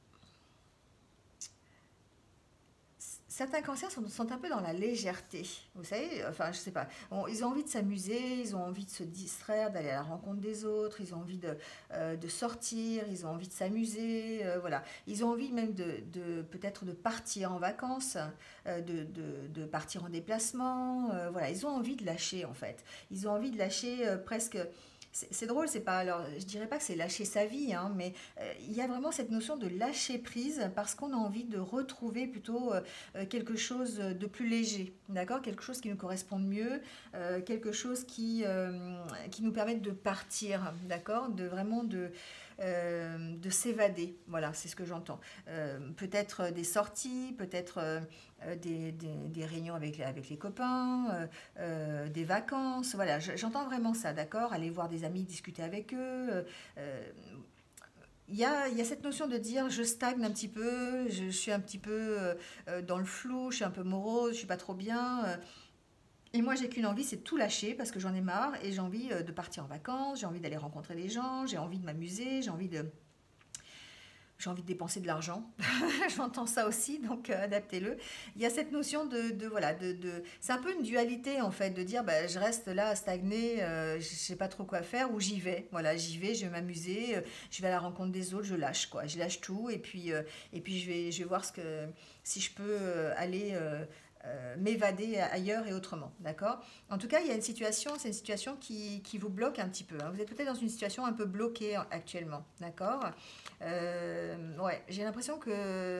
certains cancers sont, sont un peu dans la légèreté, vous savez, enfin je sais pas, on- ils ont envie de s'amuser, ils ont envie de se distraire, d'aller à la rencontre des autres, ils ont envie de, euh, de sortir, ils ont envie de s'amuser, euh, voilà. Ils ont envie même de, de- peut-être de partir en vacances, euh, de, de- de partir en déplacement, euh, voilà, ils ont envie de lâcher en fait. Ils ont envie de lâcher euh, presque... C'est c'est drôle, c'est pas alors je dirais pas que c'est lâcher sa vie, hein, mais euh, il y a vraiment cette notion de lâcher prise parce qu'on a envie de retrouver plutôt euh, euh, quelque chose de plus léger, d'accord? Quelque chose qui nous corresponde mieux, euh, quelque chose qui, euh, qui nous permette de partir, d'accord? De vraiment de, euh, de s'évader, voilà, c'est ce que j'entends. Euh, peut-être des sorties, peut-être euh, des, des, des réunions avec, avec les copains, euh, euh, des vacances, voilà, j'entends vraiment ça, d'accord? Aller voir des amis, discuter avec eux, euh, il y a, il y a cette notion de dire je stagne un petit peu, je, je suis un petit peu euh, euh, dans le flou, je suis un peu morose, je suis pas trop bien. euh, et moi j'ai qu'une envie, c'est de tout lâcher parce que j'en ai marre et j'ai envie euh, de partir en vacances, j'ai envie d'aller rencontrer des gens, j'ai envie de m'amuser, j'ai envie de, j'ai envie de dépenser de l'argent. J'entends ça aussi, donc euh, adaptez-le. Il y a cette notion de, de voilà, de, de- c'est un peu une dualité en fait, de dire bah, je reste là à stagner, euh, je sais pas trop quoi faire, ou j'y vais. Voilà, j'y vais, je vais m'amuser, euh, je vais à la rencontre des autres, je lâche quoi, je lâche tout et puis euh, et puis je vais je vais voir ce que si je peux euh, aller euh, euh, m'évader ailleurs et autrement, d'accord? En tout cas, il y a une situation, c'est une situation qui, qui vous bloque un petit peu, hein. Vous êtes peut-être dans une situation un peu bloquée actuellement, d'accord? Euh, ouais, j'ai l'impression que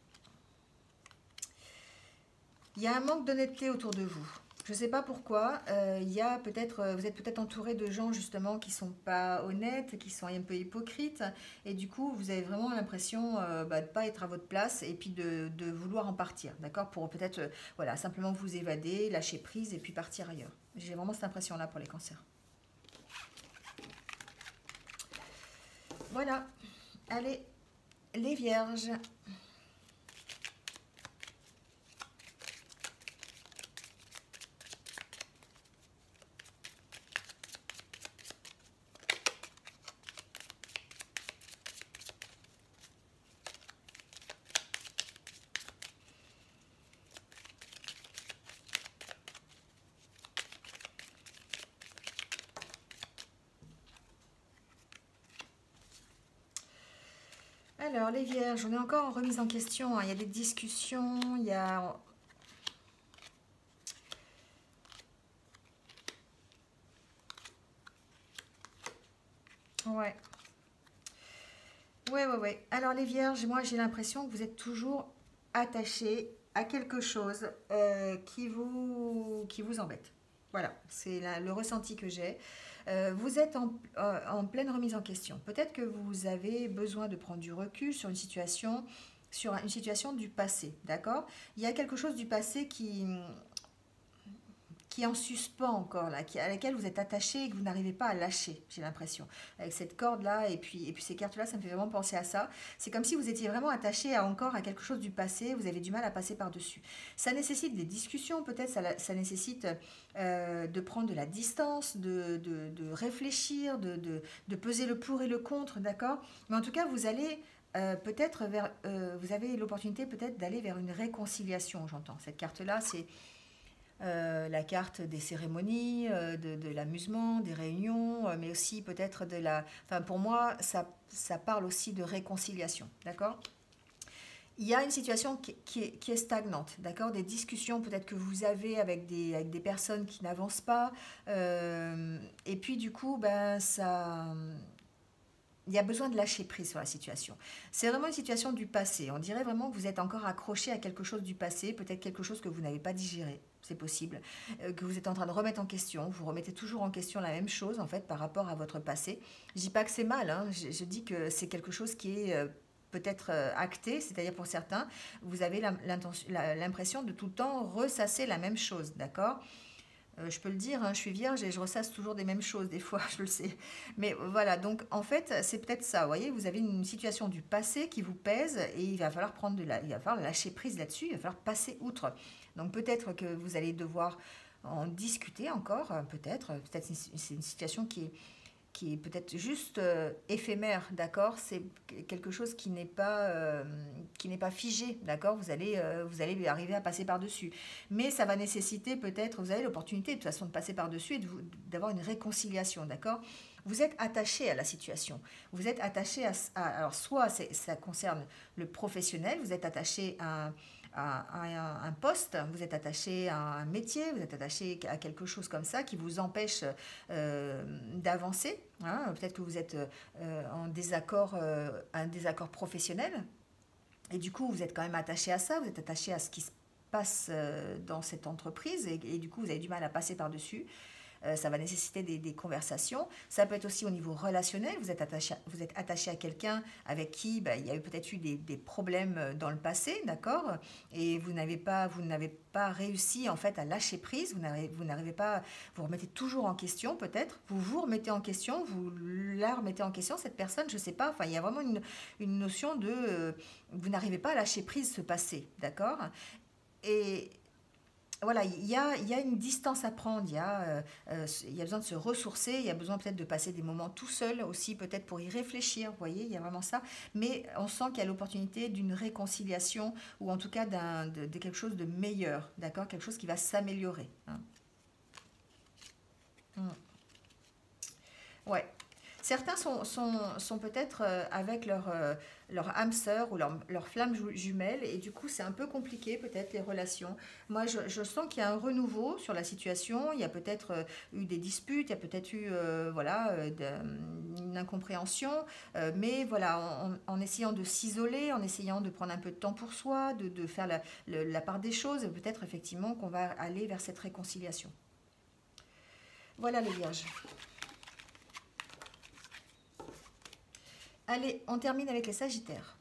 il y a un manque d'honnêteté autour de vous. Je ne sais pas pourquoi. Euh, il y a peut-être, euh, vous êtes peut-être entouré de gens justement qui sont pas honnêtes, qui sont un peu hypocrites, et du coup vous avez vraiment l'impression euh, bah, de ne pas être à votre place et puis de, de vouloir en partir, d'accord? Pour peut-être, euh, voilà, simplement vous évader, lâcher prise et puis partir ailleurs. J'ai vraiment cette impression-là pour les cancers. Voilà. Allez, les vierges. Alors, les vierges, on est encore en remise en question, hein. Il y a des discussions, il y a... Ouais. Ouais, ouais, ouais. Alors, les vierges, moi, j'ai l'impression que vous êtes toujours attachés à quelque chose euh, qui vous, qui vous embête. Voilà, c'est la- le ressenti que j'ai. Euh, vous êtes en, euh, en pleine remise en question. Peut-être que vous avez besoin de prendre du recul sur une situation, sur une situation du passé, d'accord? Il y a quelque chose du passé qui, qui est en suspens encore, là, qui, à laquelle vous êtes attaché et que vous n'arrivez pas à lâcher, j'ai l'impression. Avec cette corde-là et puis, et puis ces cartes-là, ça me fait vraiment penser à ça. C'est comme si vous étiez vraiment attaché à, encore à quelque chose du passé, vous avez du mal à passer par-dessus. Ça nécessite des discussions, peut-être, ça, ça nécessite euh, de prendre de la distance, de, de, de réfléchir, de, de, de peser le pour et le contre, d'accord? Mais en tout cas, vous allez... euh, peut-être vers, euh, vous avez l'opportunité peut-être d'aller vers une réconciliation, j'entends. Cette carte-là, c'est euh, la carte des cérémonies, euh, de, de l'amusement, des réunions, euh, mais aussi peut-être de la... Enfin, pour moi, ça, ça parle aussi de réconciliation, d'accord? Il y a une situation qui, qui est, qui est stagnante, d'accord? Des discussions peut-être que vous avez avec des, avec des personnes qui n'avancent pas, euh, et puis du coup, ben, ça... Il y a besoin de lâcher prise sur la situation. C'est vraiment une situation du passé. On dirait vraiment que vous êtes encore accroché à quelque chose du passé, peut-être quelque chose que vous n'avez pas digéré, c'est possible, euh, que vous êtes en train de remettre en question. Vous remettez toujours en question la même chose, en fait, par rapport à votre passé. Je dis pas que c'est mal, hein, je, je dis que c'est quelque chose qui est... euh, peut-être euh, acté, c'est-à-dire pour certains, vous avez l'im- l'intention- la- l'impression de tout le temps ressasser la même chose, d'accord? Euh, je peux le dire, hein, je suis vierge et je ressasse toujours des mêmes choses, des fois, je le sais. Mais voilà, donc en fait, c'est peut-être ça. Vous voyez, vous avez une situation du passé qui vous pèse et il va falloir prendre de la, il va falloir lâcher prise là-dessus, il va falloir passer outre. Donc peut-être que vous allez devoir en discuter encore, euh, peut-être. Peut-être c'est c'est une situation qui est qui est peut-être juste euh, éphémère, d'accord? C'est quelque chose qui n'est pas, euh, qui n'est pas figé, d'accord? Vous allez, euh, vous allez arriver à passer par-dessus. Mais ça va nécessiter peut-être, vous avez l'opportunité de toute façon de passer par-dessus et de vous- d'avoir une réconciliation, d'accord? Vous êtes attaché à la situation. Vous êtes attaché à, à- alors soit c'est- ça concerne le professionnel, vous êtes attaché à, à- à un, un poste, vous êtes attaché à un métier, vous êtes attaché à quelque chose comme ça qui vous empêche euh, d'avancer, hein. Peut-être que vous êtes euh, en désaccord, euh, un désaccord professionnel, et du coup vous êtes quand même attaché à ça, vous êtes attaché à ce qui se passe euh, dans cette entreprise, et, et du coup vous avez du mal à passer par-dessus. Euh, ça va nécessiter des, des conversations. Ça peut être aussi au niveau relationnel. Vous êtes attaché à, vous êtes attaché à quelqu'un avec qui bah, il y a eu peut-être eu des, des problèmes euh, dans le passé, d'accord? Et vous n'avez pas, vous n'avez pas réussi en fait à lâcher prise. Vous n'arrivez, vous n'arrivez pas, vous remettez toujours en question peut-être. Vous vous remettez en question, vous la remettez en question cette personne. Je ne sais pas. Enfin, il y a vraiment une, une notion de, euh, vous n'arrivez pas à lâcher prise ce passé, d'accord? Et voilà, il y a, il y a une distance à prendre, il y a, euh, euh, il y a besoin de se ressourcer, il y a besoin peut-être de passer des moments tout seul aussi, peut-être pour y réfléchir, vous voyez, il y a vraiment ça. Mais on sent qu'il y a l'opportunité d'une réconciliation ou en tout cas d'un, de, de quelque chose de meilleur, d'accord? Quelque chose qui va s'améliorer, hein. Mm. Ouais. Certains sont, sont, sont peut-être euh, avec leur, euh, leur âme sœur ou leur, leur flamme ju- jumelle et du coup c'est un peu compliqué peut-être les relations. Moi je, je sens qu'il y a un renouveau sur la situation, il y a peut-être euh, eu des disputes, il y a peut-être eu euh, voilà, euh, de- une incompréhension, euh, mais voilà, en, en essayant de s'isoler, en essayant de prendre un peu de temps pour soi, de, de faire la, le- la part des choses, peut-être effectivement qu'on va aller vers cette réconciliation. Voilà les vierges. Allez, on termine avec les sagittaires.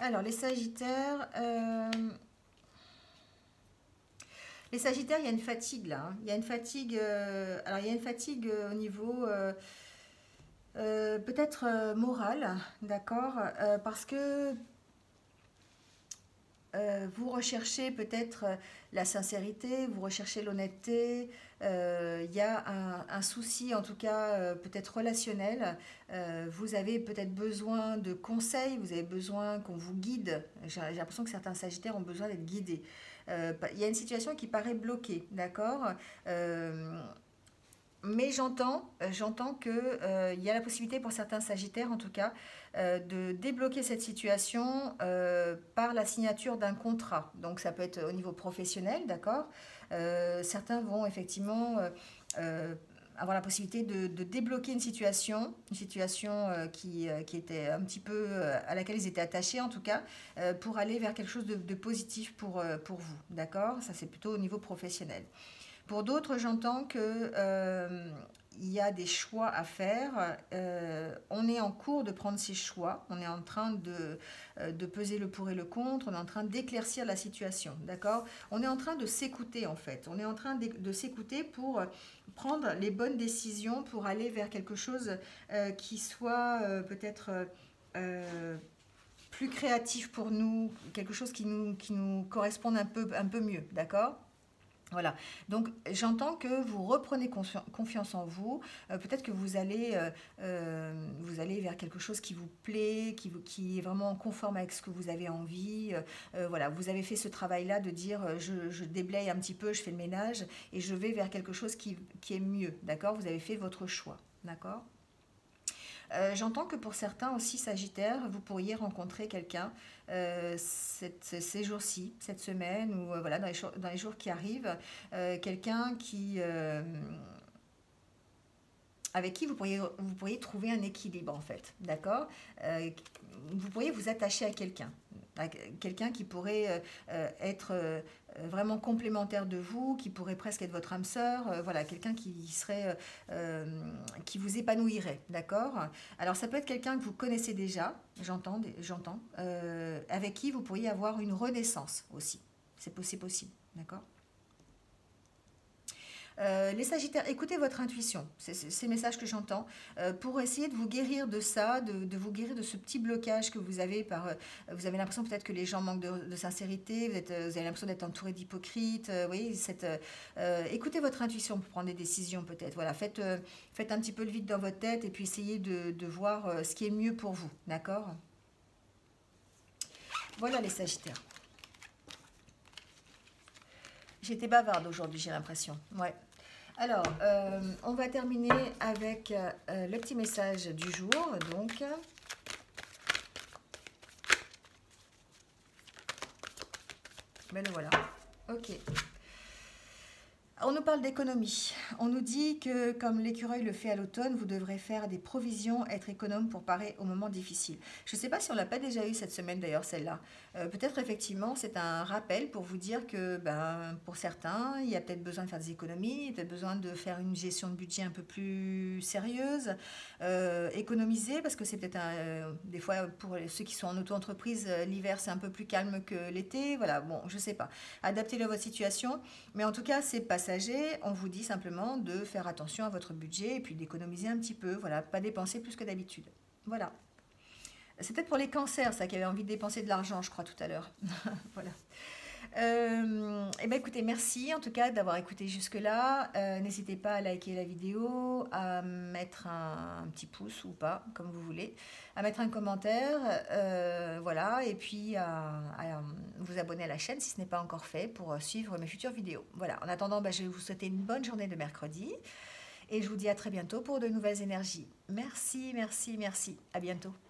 Alors, les Sagittaires... euh, Les Sagittaires, il y a une fatigue là. Hein. Il y a une fatigue. euh, alors, il y a une fatigue euh, au niveau euh, euh, peut-être euh, morale, d'accord, euh, parce que euh, vous recherchez peut-être euh, la sincérité, vous recherchez l'honnêteté. euh, Il y a un, un souci, en tout cas, euh, peut-être relationnel. Euh, vous avez peut-être besoin de conseils, vous avez besoin qu'on vous guide. J'ai j'ai l'impression que certains Sagittaires ont besoin d'être guidés. Euh, Il y a une situation qui paraît bloquée, d'accord. Euh, mais j'entends, euh, j'entends que euh, il y a la possibilité pour certains Sagittaires, en tout cas, euh, de débloquer cette situation euh, par la signature d'un contrat. Donc ça peut être au niveau professionnel, d'accord. Euh, certains vont effectivement euh, euh, avoir la possibilité de, de débloquer une situation, une situation euh, qui, euh, qui était un petit peu euh, à laquelle ils étaient attachés, en tout cas, euh, pour aller vers quelque chose de, de positif pour, euh, pour vous, d'accord. Ça c'est plutôt au niveau professionnel. Pour d'autres, j'entends que euh, il y a des choix à faire. Euh, on est en cours de prendre ces choix. On est en train de, euh, de peser le pour et le contre. On est en train d'éclaircir la situation. D'accord. On est en train de s'écouter en fait. On est en train de, de s'écouter pour prendre les bonnes décisions, pour aller vers quelque chose euh, qui soit euh, peut-être euh, plus créatif pour nous, quelque chose qui nous, qui nous corresponde un peu, un peu mieux. D'accord. Voilà, donc j'entends que vous reprenez confi- confiance en vous. Euh, peut-être que vous allez, euh, euh, vous allez vers quelque chose qui vous plaît, qui, vous- qui est vraiment conforme avec ce que vous avez envie. Euh, euh, voilà, vous avez fait ce travail-là de dire euh, je, je déblaye un petit peu, je fais le ménage et je vais vers quelque chose qui, qui est mieux. D'accord. Vous avez fait votre choix. D'accord. Euh, J'entends que pour certains aussi Sagittaires, vous pourriez rencontrer quelqu'un euh, cette- ces jours-ci, cette semaine, ou euh, voilà, dans les, jours- dans les jours qui arrivent, euh, quelqu'un qui, euh, avec qui vous pourriez, vous pourriez trouver un équilibre en fait, d'accord. Euh, Vous pourriez vous attacher à quelqu'un, à quelqu'un qui pourrait euh, euh, être euh, vraiment complémentaire de vous, qui pourrait presque être votre âme sœur, euh, voilà, quelqu'un qui serait, euh, euh, qui vous épanouirait, d'accord. Alors ça peut être quelqu'un que vous connaissez déjà, j'entends, j'entends, euh, avec qui vous pourriez avoir une renaissance aussi, c'est possi- possible, d'accord. Euh, les Sagittaires, écoutez votre intuition, c'est c'est- ces messages que j'entends, euh, pour essayer de vous guérir de ça, de, de vous guérir de ce petit blocage que vous avez par, euh, vous avez l'impression peut-être que les gens manquent de, de sincérité, vous, êtes, euh, vous avez l'impression d'être entouré d'hypocrites, euh, vous voyez, cette, euh, euh, écoutez votre intuition pour prendre des décisions peut-être, voilà, faites, euh, faites un petit peu le vide dans votre tête et puis essayez de, de voir euh, ce qui est mieux pour vous, d'accord. Voilà les Sagittaires. J'étais bavarde aujourd'hui, j'ai l'impression, ouais. Alors, euh, on va terminer avec euh, le petit message du jour. Donc, ben le voilà. Ok. On nous parle d'économie. On nous dit que, comme l'écureuil le fait à l'automne, vous devrez faire des provisions, être économe pour parer aux moments difficiles. Je ne sais pas si on l'a pas déjà eu cette semaine d'ailleurs, celle-là. Euh, peut-être effectivement, c'est un rappel pour vous dire que, ben, pour certains, il y a peut-être besoin de faire des économies, il y a peut-être besoin de faire une gestion de budget un peu plus sérieuse, euh, économiser, parce que c'est peut-être un, euh, des fois pour ceux qui sont en auto-entreprise, euh, l'hiver c'est un peu plus calme que l'été. Voilà, bon, je ne sais pas. Adaptez-le à votre situation. Mais en tout cas, c'est passager. On vous dit simplement de faire attention à votre budget et puis d'économiser un petit peu. Voilà, pas dépenser plus que d'habitude. Voilà. C'est peut-être pour les cancers, ça, qui avait envie de dépenser de l'argent, je crois, tout à l'heure. Voilà. Euh, eh ben écoutez, merci en tout cas d'avoir écouté jusque-là. Euh, n'hésitez pas à liker la vidéo, à mettre un, un petit pouce ou pas, comme vous voulez, à mettre un commentaire, euh, voilà, et puis à, à vous abonner à la chaîne si ce n'est pas encore fait pour suivre mes futures vidéos. Voilà, en attendant, bah, je vais vous souhaiter une bonne journée de mercredi et je vous dis à très bientôt pour de nouvelles énergies. Merci, merci, merci. À bientôt.